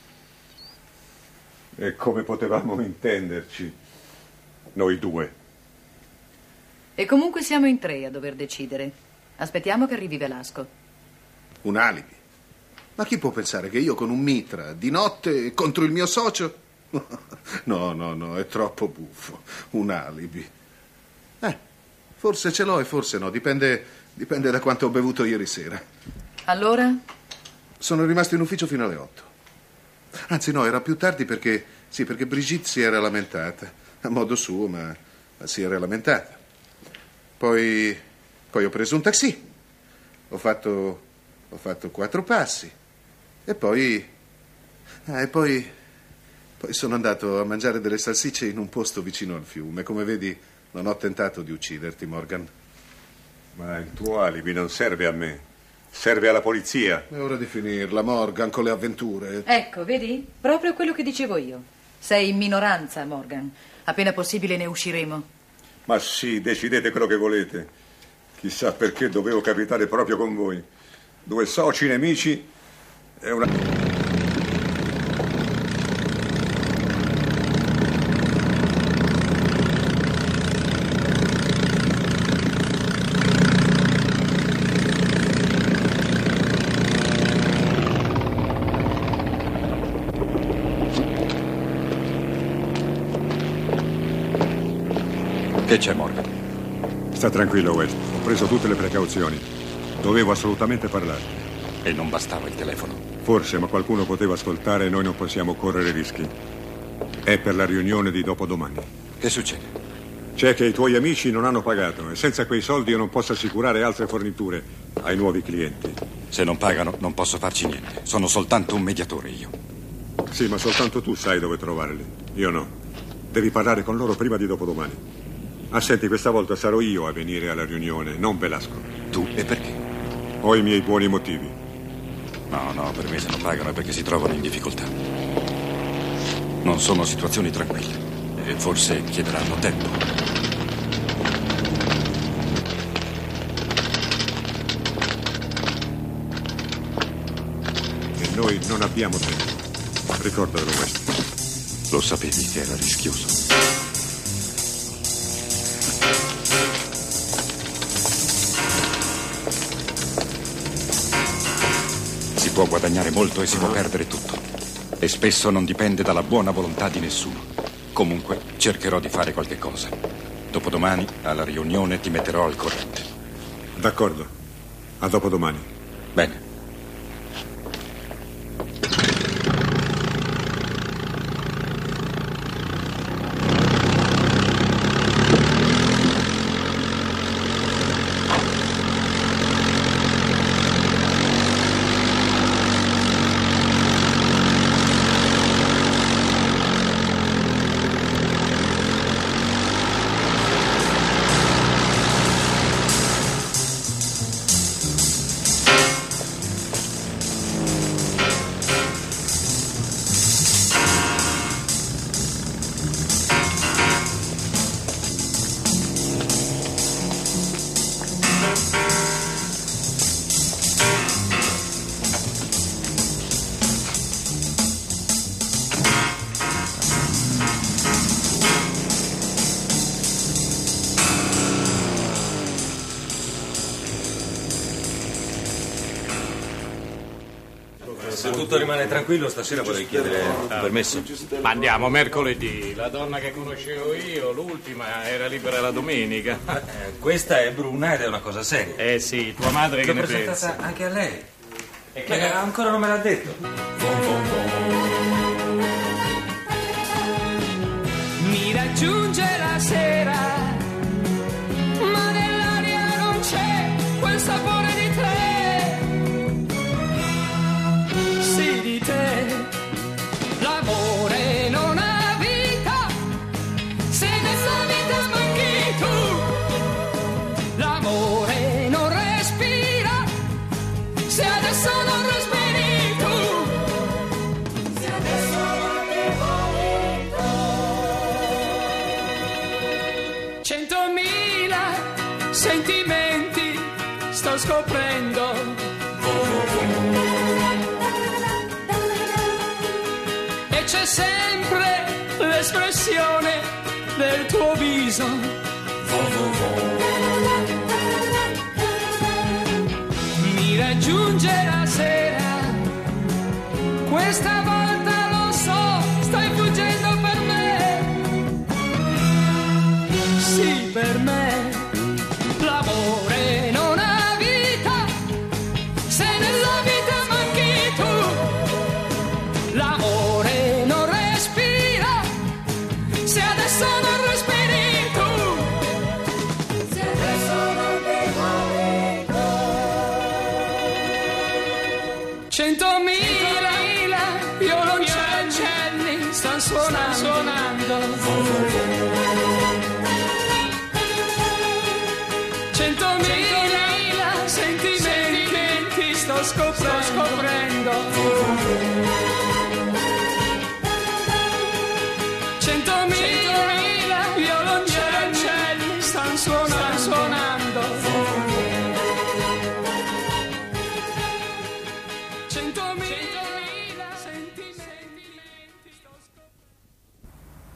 E come potevamo intenderci, noi due? E comunque siamo in 3 a dover decidere. Aspettiamo che arrivi Velasco. Un alibi? Ma chi può pensare che io con un mitra di notte contro il mio socio? No, è troppo buffo. Un alibi. Forse ce l'ho e forse no, dipende da quanto ho bevuto ieri sera. Allora? Sono rimasto in ufficio fino alle 8. Anzi no, era più tardi perché Brigitte si era lamentata. A modo suo, ma si era lamentata. Poi ho preso un taxi. Ho fatto 4 passi. E poi sono andato a mangiare delle salsicce in un posto vicino al fiume. Come vedi, non ho tentato di ucciderti, Morgan. Ma il tuo alibi non serve a me. Serve alla polizia. È ora di finirla, Morgan, con le avventure. Ecco, vedi? Proprio quello che dicevo io. Sei in minoranza, Morgan. Appena possibile ne usciremo. Ma sì, decidete quello che volete. Chissà perché dovevo capitare proprio con voi. 2 soci nemici e una... Che c'è, Morgan? Sta tranquillo, West. Ho preso tutte le precauzioni. Dovevo assolutamente parlare. E non bastava il telefono? Forse, ma qualcuno poteva ascoltare e noi non possiamo correre rischi. È per la riunione di dopodomani. Che succede? C'è che i tuoi amici non hanno pagato e senza quei soldi io non posso assicurare altre forniture ai nuovi clienti. Se non pagano non posso farci niente. Sono soltanto un mediatore io. Sì, ma soltanto tu sai dove trovarli. Io no. Devi parlare con loro prima di dopodomani. Senti, questa volta sarò io a venire alla riunione, non Velasco. Tu? E perché? Ho i miei buoni motivi. No, per me se non pagano è perché si trovano in difficoltà. Non sono situazioni tranquille e forse chiederanno tempo. E noi non abbiamo tempo. Ricordalo, West. Lo sapevi che era rischioso. Si può guadagnare molto e si può perdere tutto. E spesso non dipende dalla buona volontà di nessuno. Comunque cercherò di fare qualche cosa. Dopodomani, alla riunione, ti metterò al corrente. D'accordo. A dopodomani. Bene. Se tutto rimane tranquillo, stasera vorrei chiedere un permesso. Ma andiamo mercoledì. La donna che conoscevo io, l'ultima, era libera la domenica. Questa è bruna ed è una cosa seria. Eh sì, tua madre che L'ho ne presentata pensa? anche a lei. E che ancora non me l'ha detto. Mi raggiunge la sera, ma nell'aria non c'è quel sapore di te. Sì, di te. L'amore non ha vita, se nella vita manchi tu. L'amore non respira, se adesso non respiri tu. Se adesso non mi vuoi tu. 100.000 sentimenti sto scoprendo. sempre l'espressione del tuo viso. Mi raggiunge la sera, questa volta lo so, stai fuggendo per me. Sì, per me l'amore non ha vita, se nella vita manchi tu. L'amore non respira, se adesso non respiri tu. Se adesso non ti muovi tu. 100.000 violoncelli stanno suonando. 100.000 sentimenti sto scoprendo. 100.000 violoncelli stanno suonando. 100.000 sentimenti sto scoprendo.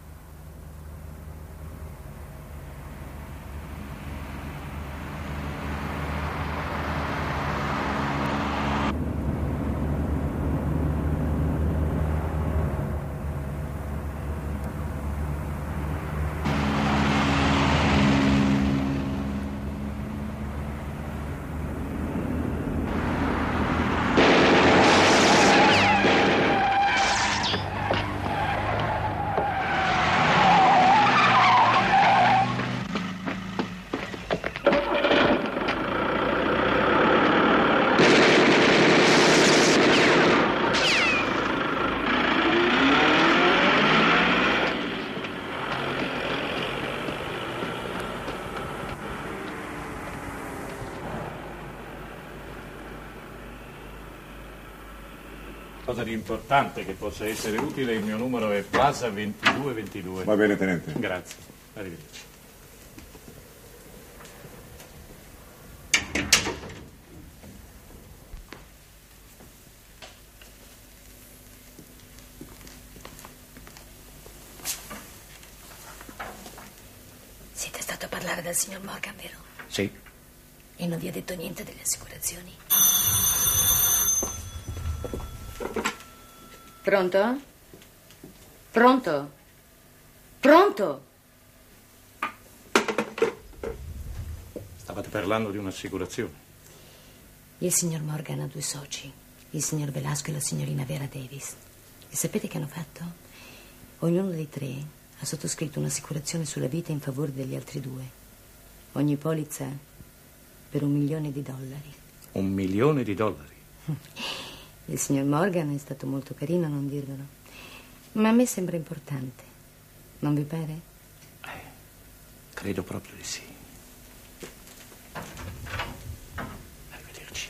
Cosa di importante che possa essere utile, il mio numero è Plaza 2222. Va bene, tenente. Grazie, arrivederci. Siete stato a parlare dal signor Morgan, vero? Sì. E non vi ha detto niente delle assicurazioni? Pronto? Pronto? Pronto? Stavate parlando di un'assicurazione. Il signor Morgan ha 2 soci, il signor Velasco e la signorina Vera Davis. E sapete che hanno fatto? Ognuno dei 3 ha sottoscritto un'assicurazione sulla vita in favore degli altri 2. Ogni polizza per $1 milione. $1 milione? Il signor Morgan è stato molto carino a non dirvelo, ma a me sembra importante. Non vi pare? Credo proprio di sì. Arrivederci.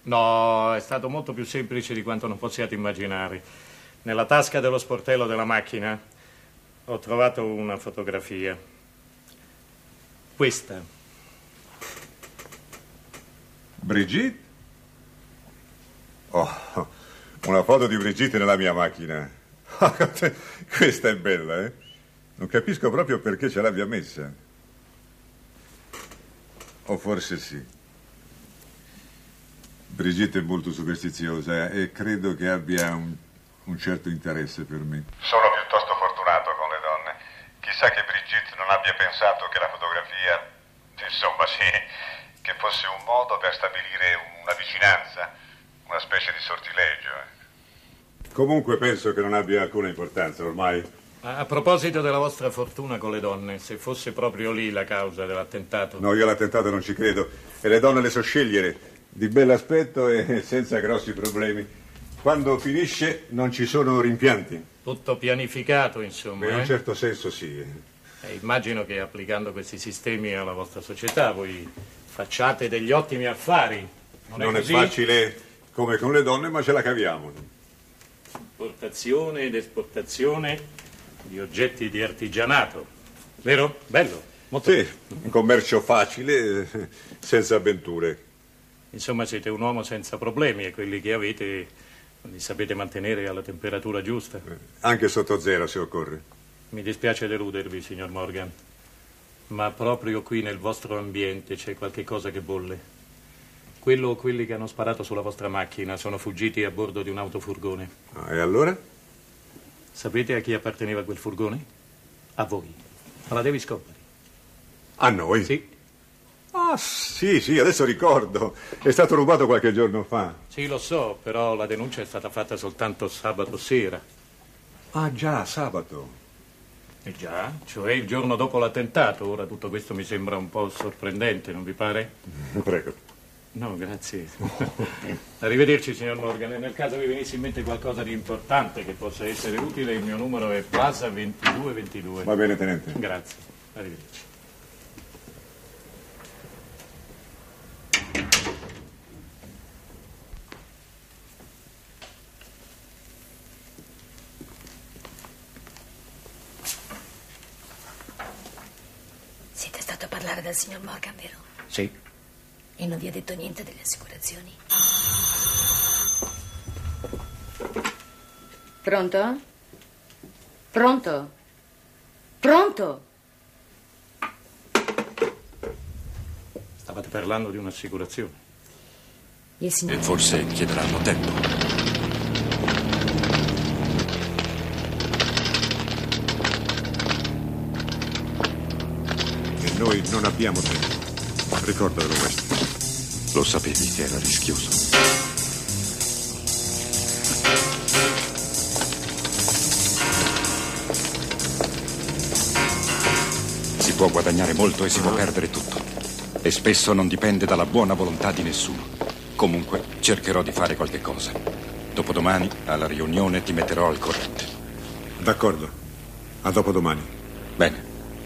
No, è stato molto più semplice di quanto non possiate immaginare. Nella tasca dello sportello della macchina ho trovato una fotografia. Questa. Brigitte? Oh, una foto di Brigitte nella mia macchina. Questa è bella, eh? Non capisco proprio perché ce l'abbia messa. O forse sì. Brigitte è molto superstiziosa e credo che abbia un certo interesse per me. Sono piuttosto fortunato con le donne. Chissà che Brigitte non abbia pensato che la fotografia, insomma sì, che fosse un modo per stabilire una vicinanza, una specie di sortilegio. Comunque penso che non abbia alcuna importanza ormai. A proposito della vostra fortuna con le donne, se fosse proprio lì la causa dell'attentato... No, io all'attentato non ci credo. E le donne le so scegliere, di bell'aspetto e senza grossi problemi. Quando finisce non ci sono rimpianti. Tutto pianificato, insomma. In un certo senso sì. Immagino che applicando questi sistemi alla vostra società voi facciate degli ottimi affari. Non è così? facile come con le donne, ma ce la caviamo. Importazione ed esportazione di oggetti di artigianato. Vero? Bello. Molto Sì, un commercio facile, senza avventure. Insomma, siete un uomo senza problemi e quelli che avete li sapete mantenere alla temperatura giusta. Anche sotto zero, se occorre. Mi dispiace deludervi, signor Morgan, ma proprio qui nel vostro ambiente c'è qualche cosa che bolle. Quello o quelli che hanno sparato sulla vostra macchina sono fuggiti a bordo di un autofurgone. E allora? Sapete a chi apparteneva quel furgone? A voi. Alla Davis Company. A noi? Sì. Ah, sì, adesso ricordo. È stato rubato qualche giorno fa. Sì, lo so, però la denuncia è stata fatta soltanto sabato sera. Ah, già, sabato. Già, cioè il giorno dopo l'attentato. Ora tutto questo mi sembra un po' sorprendente, non vi pare? Prego. No, grazie. Arrivederci, signor Morgan. E nel caso vi venisse in mente qualcosa di importante che possa essere utile, il mio numero è Plaza 2222. Va bene, tenente. Grazie. Arrivederci. Siete stato a parlare dal signor Morgan, vero? Sì. E non vi ha detto niente delle assicurazioni? Pronto? Pronto? Pronto? Stavate parlando di un'assicurazione. Il signor... E forse chiederanno tempo. E noi non abbiamo tempo. Ricordalo, West. Lo sapevi che era rischioso. Si può guadagnare molto e si può perdere tutto. E spesso non dipende dalla buona volontà di nessuno. Comunque cercherò di fare qualche cosa. Dopodomani, alla riunione, ti metterò al corrente. D'accordo. A dopodomani. Bene.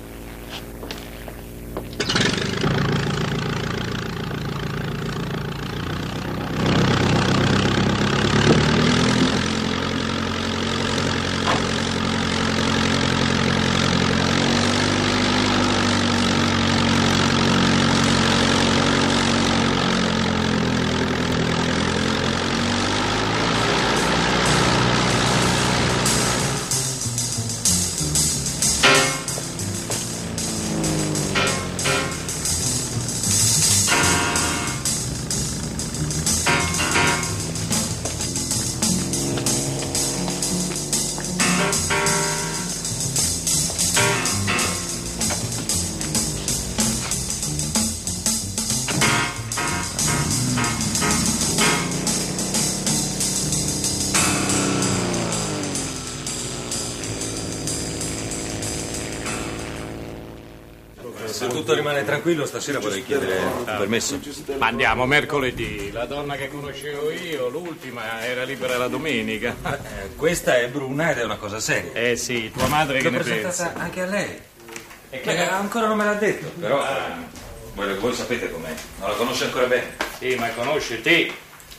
Se tutto rimane tranquillo, stasera vorrei chiedere un permesso. Ma andiamo mercoledì. La donna che conoscevo io, l'ultima, era libera la domenica. Questa è bruna ed è una cosa seria. Eh sì, tua madre che L'ho ne presentata pensa? anche a lei. Ancora non me l'ha detto. Però voi sapete com'è. Non la conosce ancora bene. Sì, ma conosce te.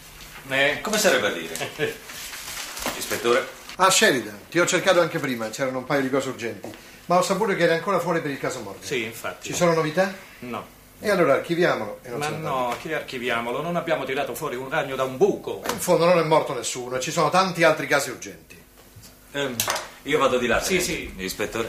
Come sarebbe a dire? Ispettore? Ah, Sheridan, ti ho cercato anche prima, c'erano un paio di cose urgenti. Ma ho saputo che eri ancora fuori per il caso Morgan. Sì, infatti. Ci sono novità? No. E allora archiviamolo e non Ma se ne parla. no, che archiviamolo? Non abbiamo tirato fuori un ragno da un buco. In fondo non è morto nessuno, ci sono tanti altri casi urgenti. Io vado di là. Sì, sì. Ispettore?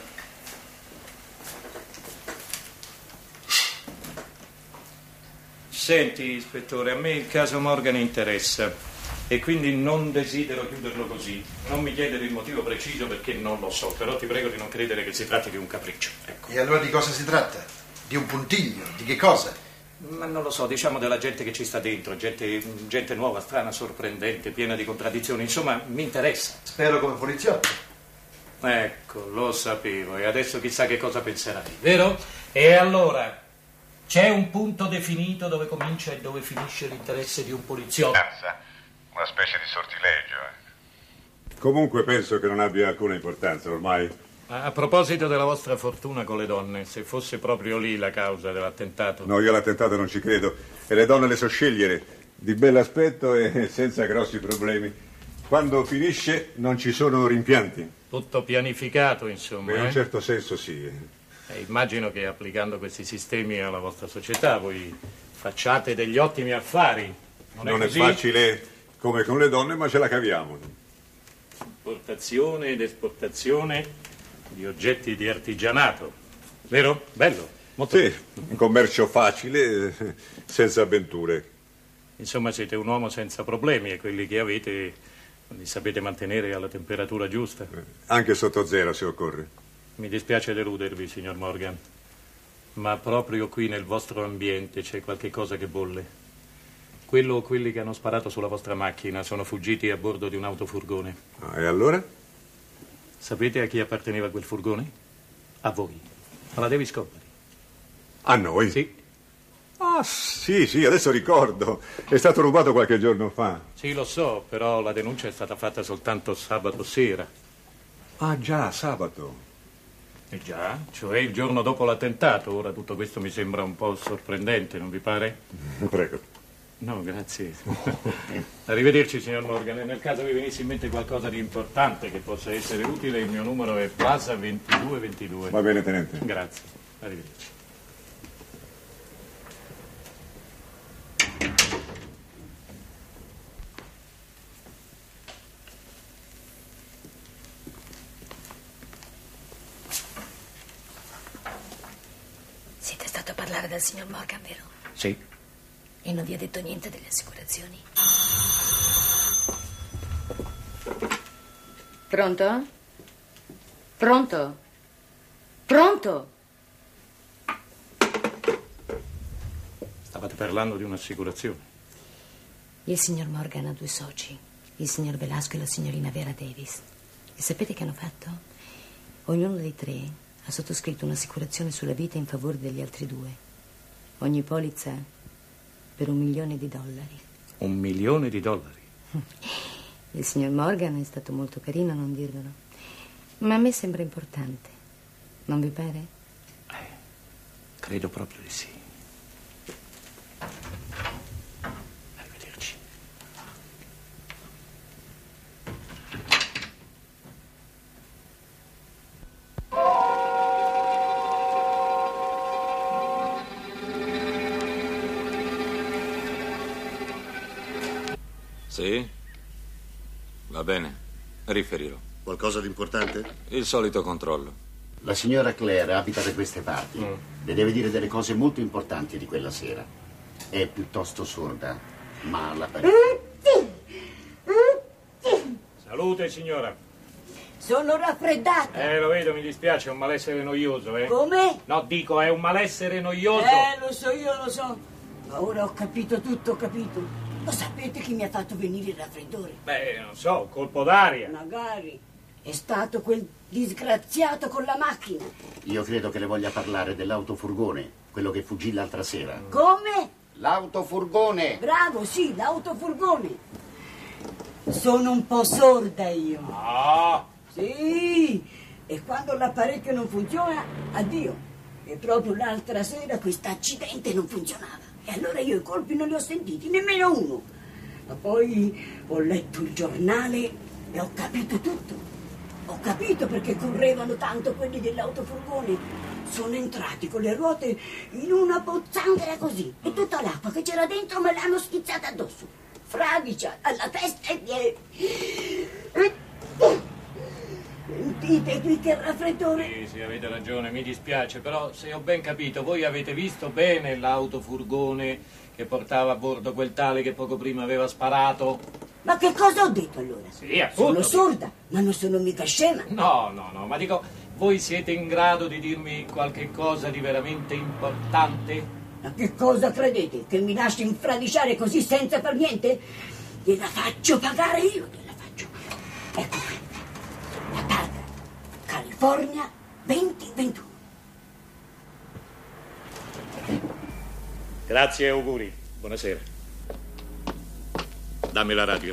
Senti, ispettore, a me il caso Morgan interessa e quindi non desidero chiuderlo così. Non mi chiedere il motivo preciso perché non lo so, però ti prego di non credere che si tratti di un capriccio. Ecco. E allora di cosa si tratta? Di un puntiglio? Di che cosa? Ma non lo so, diciamo della gente che ci sta dentro, gente nuova, strana, sorprendente, piena di contraddizioni, insomma, mi interessa. Spero come poliziotto. Ecco, lo sapevo, e adesso chissà che cosa penserai, vero? E allora, c'è un punto definito dove comincia e dove finisce l'interesse di un poliziotto? Una specie di sortilegio, Comunque penso che non abbia alcuna importanza ormai. A proposito della vostra fortuna con le donne, se fosse proprio lì la causa dell'attentato... No, io all'attentato non ci credo. E le donne le so scegliere, di bell'aspetto e senza grossi problemi. Quando finisce non ci sono rimpianti. Tutto pianificato, insomma. In un certo senso sì. Immagino che applicando questi sistemi alla vostra società voi facciate degli ottimi affari. Non è così? facile come con le donne, ma ce la caviamo. Importazione ed esportazione di oggetti di artigianato, vero? Bello, molto Sì, un commercio facile, senza avventure. Insomma, siete un uomo senza problemi e quelli che avete li sapete mantenere alla temperatura giusta. Anche sotto zero, se occorre. Mi dispiace deludervi, signor Morgan, ma proprio qui nel vostro ambiente c'è qualche cosa che bolle. Quello o quelli che hanno sparato sulla vostra macchina sono fuggiti a bordo di un autofurgone. E allora? Sapete a chi apparteneva quel furgone? A voi, alla Davis Company. A noi? Sì. Ah, sì, adesso ricordo. È stato rubato qualche giorno fa. Sì, lo so, però la denuncia è stata fatta soltanto sabato sera. Ah, già, sabato. E già, cioè il giorno dopo l'attentato. Ora tutto questo mi sembra un po' sorprendente, non vi pare? Prego. No, grazie. Arrivederci, signor Morgan. E nel caso vi venisse in mente qualcosa di importante che possa essere utile, il mio numero è Plaza 2222. Va bene, tenente. Grazie. Arrivederci. Siete stato a parlare dal signor Morgan, vero? Sì. E non vi ha detto niente delle assicurazioni? Pronto? Pronto? Pronto? Stavate parlando di un'assicurazione. Il signor Morgan ha 2 soci, il signor Velasco e la signorina Vera Davis. E sapete che hanno fatto? Ognuno dei 3 ha sottoscritto un'assicurazione sulla vita in favore degli altri 2. Ogni polizza per $1 milione. $1 milione? Il signor Morgan è stato molto carino a non dirvelo, ma a me sembra importante. Non vi pare? Credo proprio di sì. Arrivederci. Sì? Va bene, riferirò. Qualcosa di importante? Il solito controllo. La signora Claire abita da queste parti. Le deve dire delle cose molto importanti di quella sera. È piuttosto sorda, ma la Salute, signora. Sono raffreddata. Lo vedo, mi dispiace, è un malessere noioso, Come? No, dico, è un malessere noioso. Lo so, io lo so. Ma ora ho capito tutto, ho capito. Lo sapete chi mi ha fatto venire il raffreddore? Beh, non so, colpo d'aria. Magari. È stato quel disgraziato con la macchina. Io credo che le voglia parlare dell'autofurgone, quello che fuggì l'altra sera. Come? L'autofurgone! Bravo, sì, l'autofurgone. Sono un po' sorda io. No! Sì, e quando l'apparecchio non funziona, addio. E proprio l'altra sera questo accidente non funzionava. E allora io i colpi non li ho sentiti, nemmeno uno. Ma poi ho letto il giornale e ho capito tutto. Ho capito perché correvano tanto quelli dell'autofurgone. Sono entrati con le ruote in una pozzanghera così e tutta l'acqua che c'era dentro me l'hanno schizzata addosso. Fradicia alla testa e piedi. Sentite qui che raffreddore. Sì, avete ragione, mi dispiace, però se ho ben capito, voi avete visto bene l'autofurgone che portava a bordo quel tale che poco prima aveva sparato? Ma che cosa ho detto allora? Sì, appunto. Sono sorda, ma non sono mica scema. No, ma dico, voi siete in grado di dirmi qualche cosa di veramente importante? Ma che cosa credete? Che mi lasci infradiciare così senza per niente? Gliela faccio pagare io, gliela faccio. Ecco qui, la targa, California 2021. Grazie e auguri, buonasera. Dammi la radio.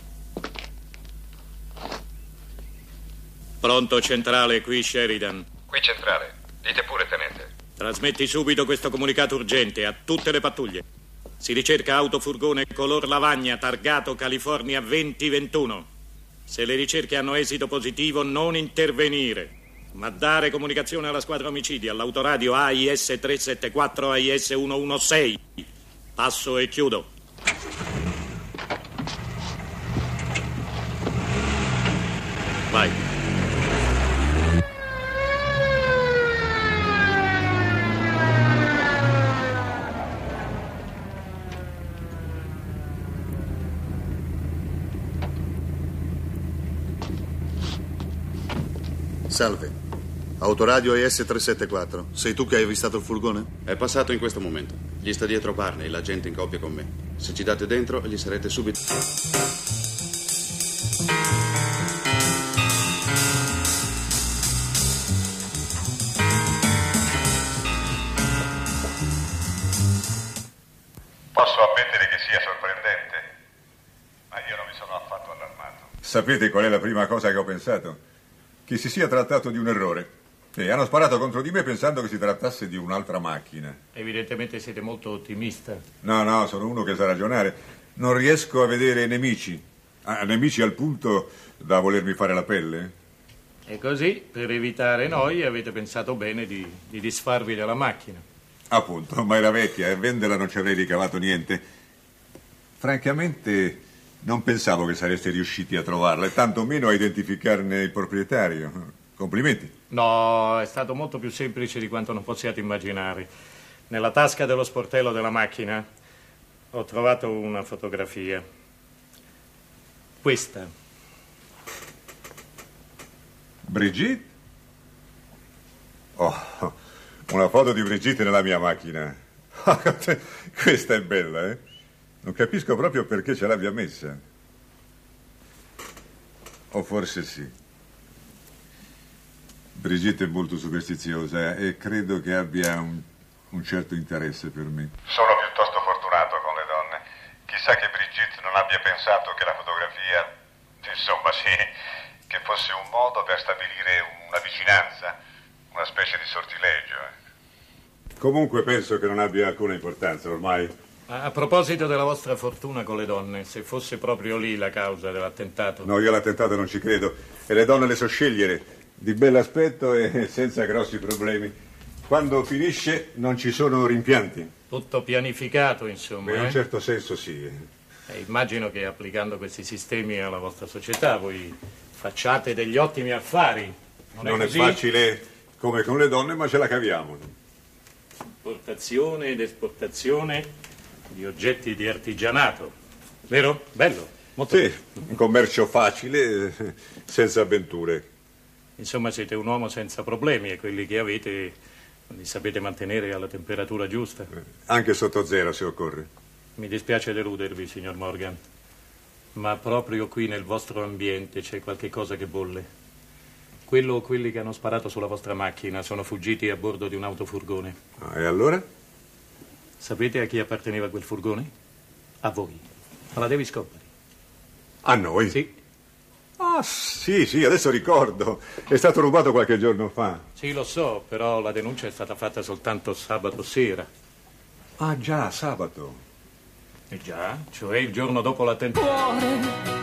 Pronto centrale, qui Sheridan. Qui centrale. Dite pure, tenente. Trasmetti subito questo comunicato urgente a tutte le pattuglie. Si ricerca autofurgone color lavagna targato California 2021. Se le ricerche hanno esito positivo, non intervenire, ma dare comunicazione alla squadra omicidi, all'autoradio AIS 374 AIS 116. Passo e chiudo. Vai. Salve. Autoradio AIS 374. Sei tu che hai avvistato il furgone? È passato in questo momento. Gli sta dietro Barney, l'agente in coppia con me. Se ci date dentro, gli sarete subito... Posso ammettere che sia sorprendente, ma io non mi sono affatto allarmato. Sapete qual è la prima cosa che ho pensato? Che si sia trattato di un errore. Hanno sparato contro di me pensando che si trattasse di un'altra macchina. Evidentemente siete molto ottimista. No, sono uno che sa ragionare. Non riesco a vedere nemici. Nemici al punto da volermi fare la pelle. E così, per evitare noi, avete pensato bene di disfarvi della macchina. Appunto, ma era vecchia e a venderla non ci avrei ricavato niente. Francamente, non pensavo che sareste riusciti a trovarla e tanto meno a identificarne il proprietario. Complimenti. No, è stato molto più semplice di quanto non possiate immaginare. Nella tasca dello sportello della macchina ho trovato una fotografia. Questa. Brigitte? Oh, una foto di Brigitte nella mia macchina. Questa è bella, eh? Non capisco proprio perché ce l'abbia messa. O forse sì. Brigitte è molto superstiziosa e credo che abbia un certo interesse per me. Sono piuttosto fortunato con le donne. Chissà che Brigitte non abbia pensato che la fotografia, insomma sì, che fosse un modo per stabilire una vicinanza, una specie di sortilegio. Comunque penso che non abbia alcuna importanza ormai. A proposito della vostra fortuna con le donne, se fosse proprio lì la causa dell'attentato... No, io all'attentato non ci credo. E le donne le so scegliere, di bell'aspetto e senza grossi problemi. Quando finisce non ci sono rimpianti. Tutto pianificato, insomma. In un certo senso sì. Immagino che applicando questi sistemi alla vostra società voi facciate degli ottimi affari. Non è facile come con le donne, ma ce la caviamo. Importazione ed esportazione di oggetti di artigianato. Vero? Bello. Molto sì, un commercio facile, senza avventure. Insomma, siete un uomo senza problemi e quelli che avete li sapete mantenere alla temperatura giusta. Anche sotto zero, se occorre. Mi dispiace deludervi, signor Morgan, ma proprio qui nel vostro ambiente c'è qualche cosa che bolle. Quello o quelli che hanno sparato sulla vostra macchina sono fuggiti a bordo di un autofurgone. E allora? Sapete a chi apparteneva quel furgone? A voi, alla Davis Company. A noi? Sì. Ah, sì, adesso ricordo. È stato rubato qualche giorno fa. Sì, lo so, però la denuncia è stata fatta soltanto sabato sera. Ah, già, sabato. E già, cioè il giorno dopo l'attentato.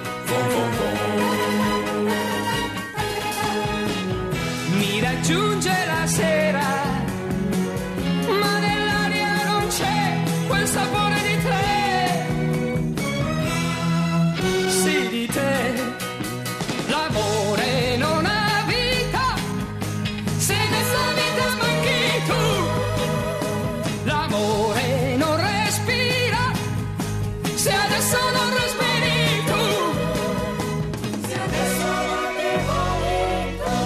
Mi raggiunge la sera, ma nell'aria non c'è quel sapore di te. Sì, di te. L'amore non ha vita, se nella vita manchi tu. L'amore non respira, se adesso non respiri tu. Se adesso non ti vuoi tu.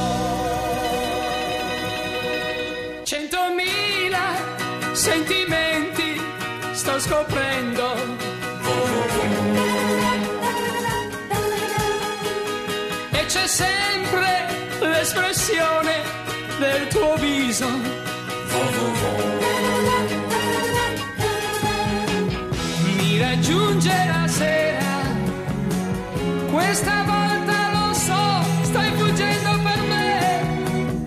100.000 sentimenti sto scoprendo. E c'è sempre l'espressione del tuo viso. Mi raggiunge la sera, questa volta lo so, stai fuggendo per me.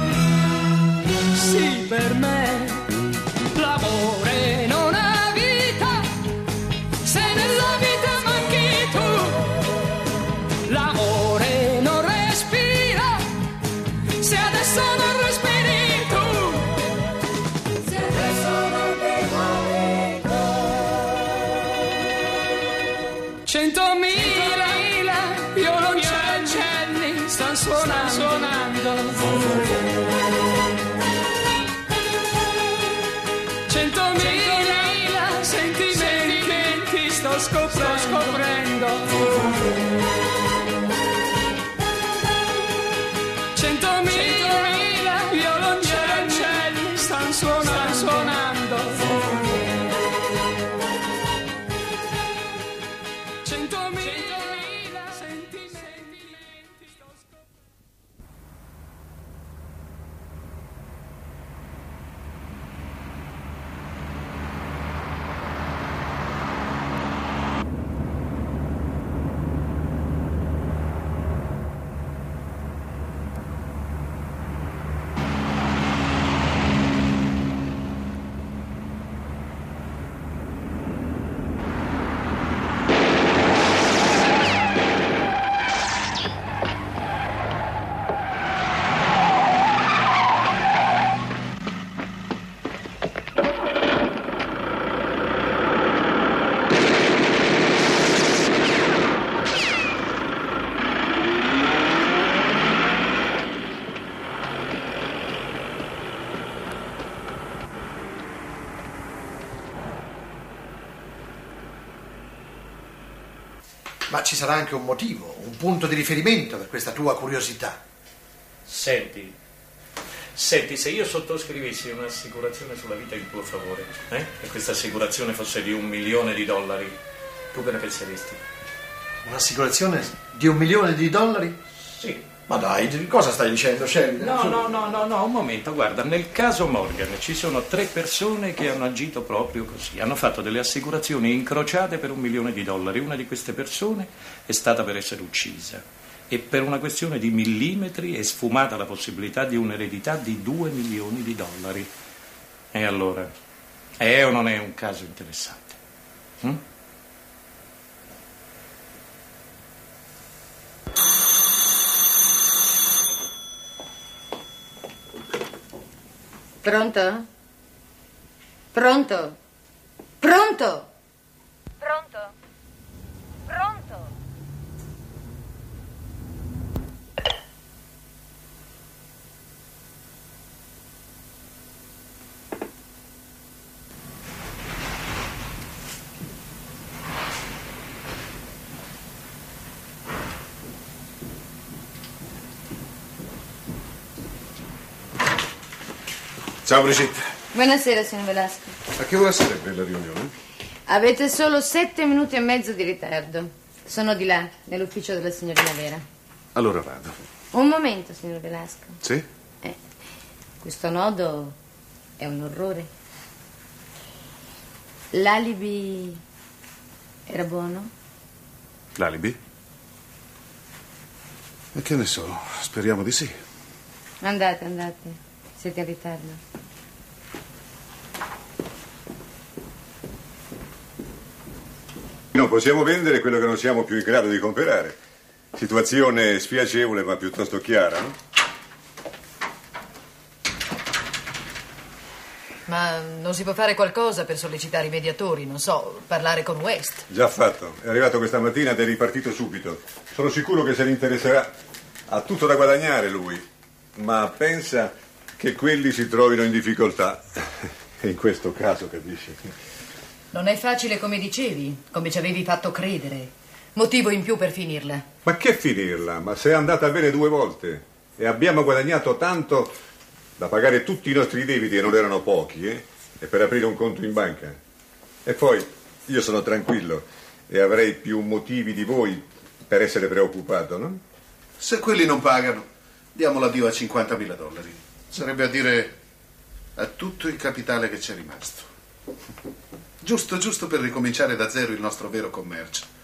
Sì, per me. L'amore non ha vita, se nella vita manchi tu. L'amore non respira, se adesso non respiri tu. Se adesso non ti muovi tu. 100.000 violoncelli stanno suonando. 100.000 sentimenti sto scoprendo. 100.000 violoncelli stanno suonando. 100.000 sentimenti sto scoprendo. Ma ci sarà anche un motivo, un punto di riferimento per questa tua curiosità. Senti, se io sottoscrivessi un'assicurazione sulla vita in tuo favore, e questa assicurazione fosse di $1 milione, tu che ne penseresti? Un'assicurazione di $1 milione? Sì. Ma dai, di cosa stai dicendo, Sheridan? No, un momento, guarda, nel caso Morgan ci sono 3 persone che hanno agito proprio così, hanno fatto delle assicurazioni incrociate per $1 milione. Una di queste persone è stata per essere uccisa e per una questione di millimetri è sfumata la possibilità di un'eredità di $2 milioni. E allora, è o non è un caso interessante? Pronto? Pronto? Pronto? Pronto? Pronto? Ciao Brigitte. Buonasera, signor Velasco. A che ora sarebbe la riunione? Avete solo 7 minuti e mezzo di ritardo. Sono di là, nell'ufficio della signorina Vera. Allora vado. Un momento, signor Velasco. Sì? Questo nodo è un orrore. L'alibi era buono? L'alibi? E che ne so, speriamo di sì. Andate. Siete in ritardo. non possiamo vendere quello che non siamo più in grado di comprare. Situazione spiacevole ma piuttosto chiara, no? Ma non si può fare qualcosa per sollecitare i mediatori, non so, parlare con West? Già fatto. È arrivato questa mattina ed è ripartito subito. Sono sicuro che se ne interesserà. Ha tutto da guadagnare lui, ma pensa che quelli si trovino in difficoltà. In questo caso, capisci? Non è facile come dicevi, come ci avevi fatto credere. Motivo in più per finirla. Ma che finirla? Ma sei andata bene 2 volte e abbiamo guadagnato tanto da pagare tutti i nostri debiti, e non erano pochi, e per aprire un conto in banca. E poi io sono tranquillo e avrei più motivi di voi per essere preoccupato, no? Se quelli non pagano, diamo l'addio a $50.000. Sarebbe a dire a tutto il capitale che c'è rimasto. Giusto per ricominciare da zero il nostro vero commercio.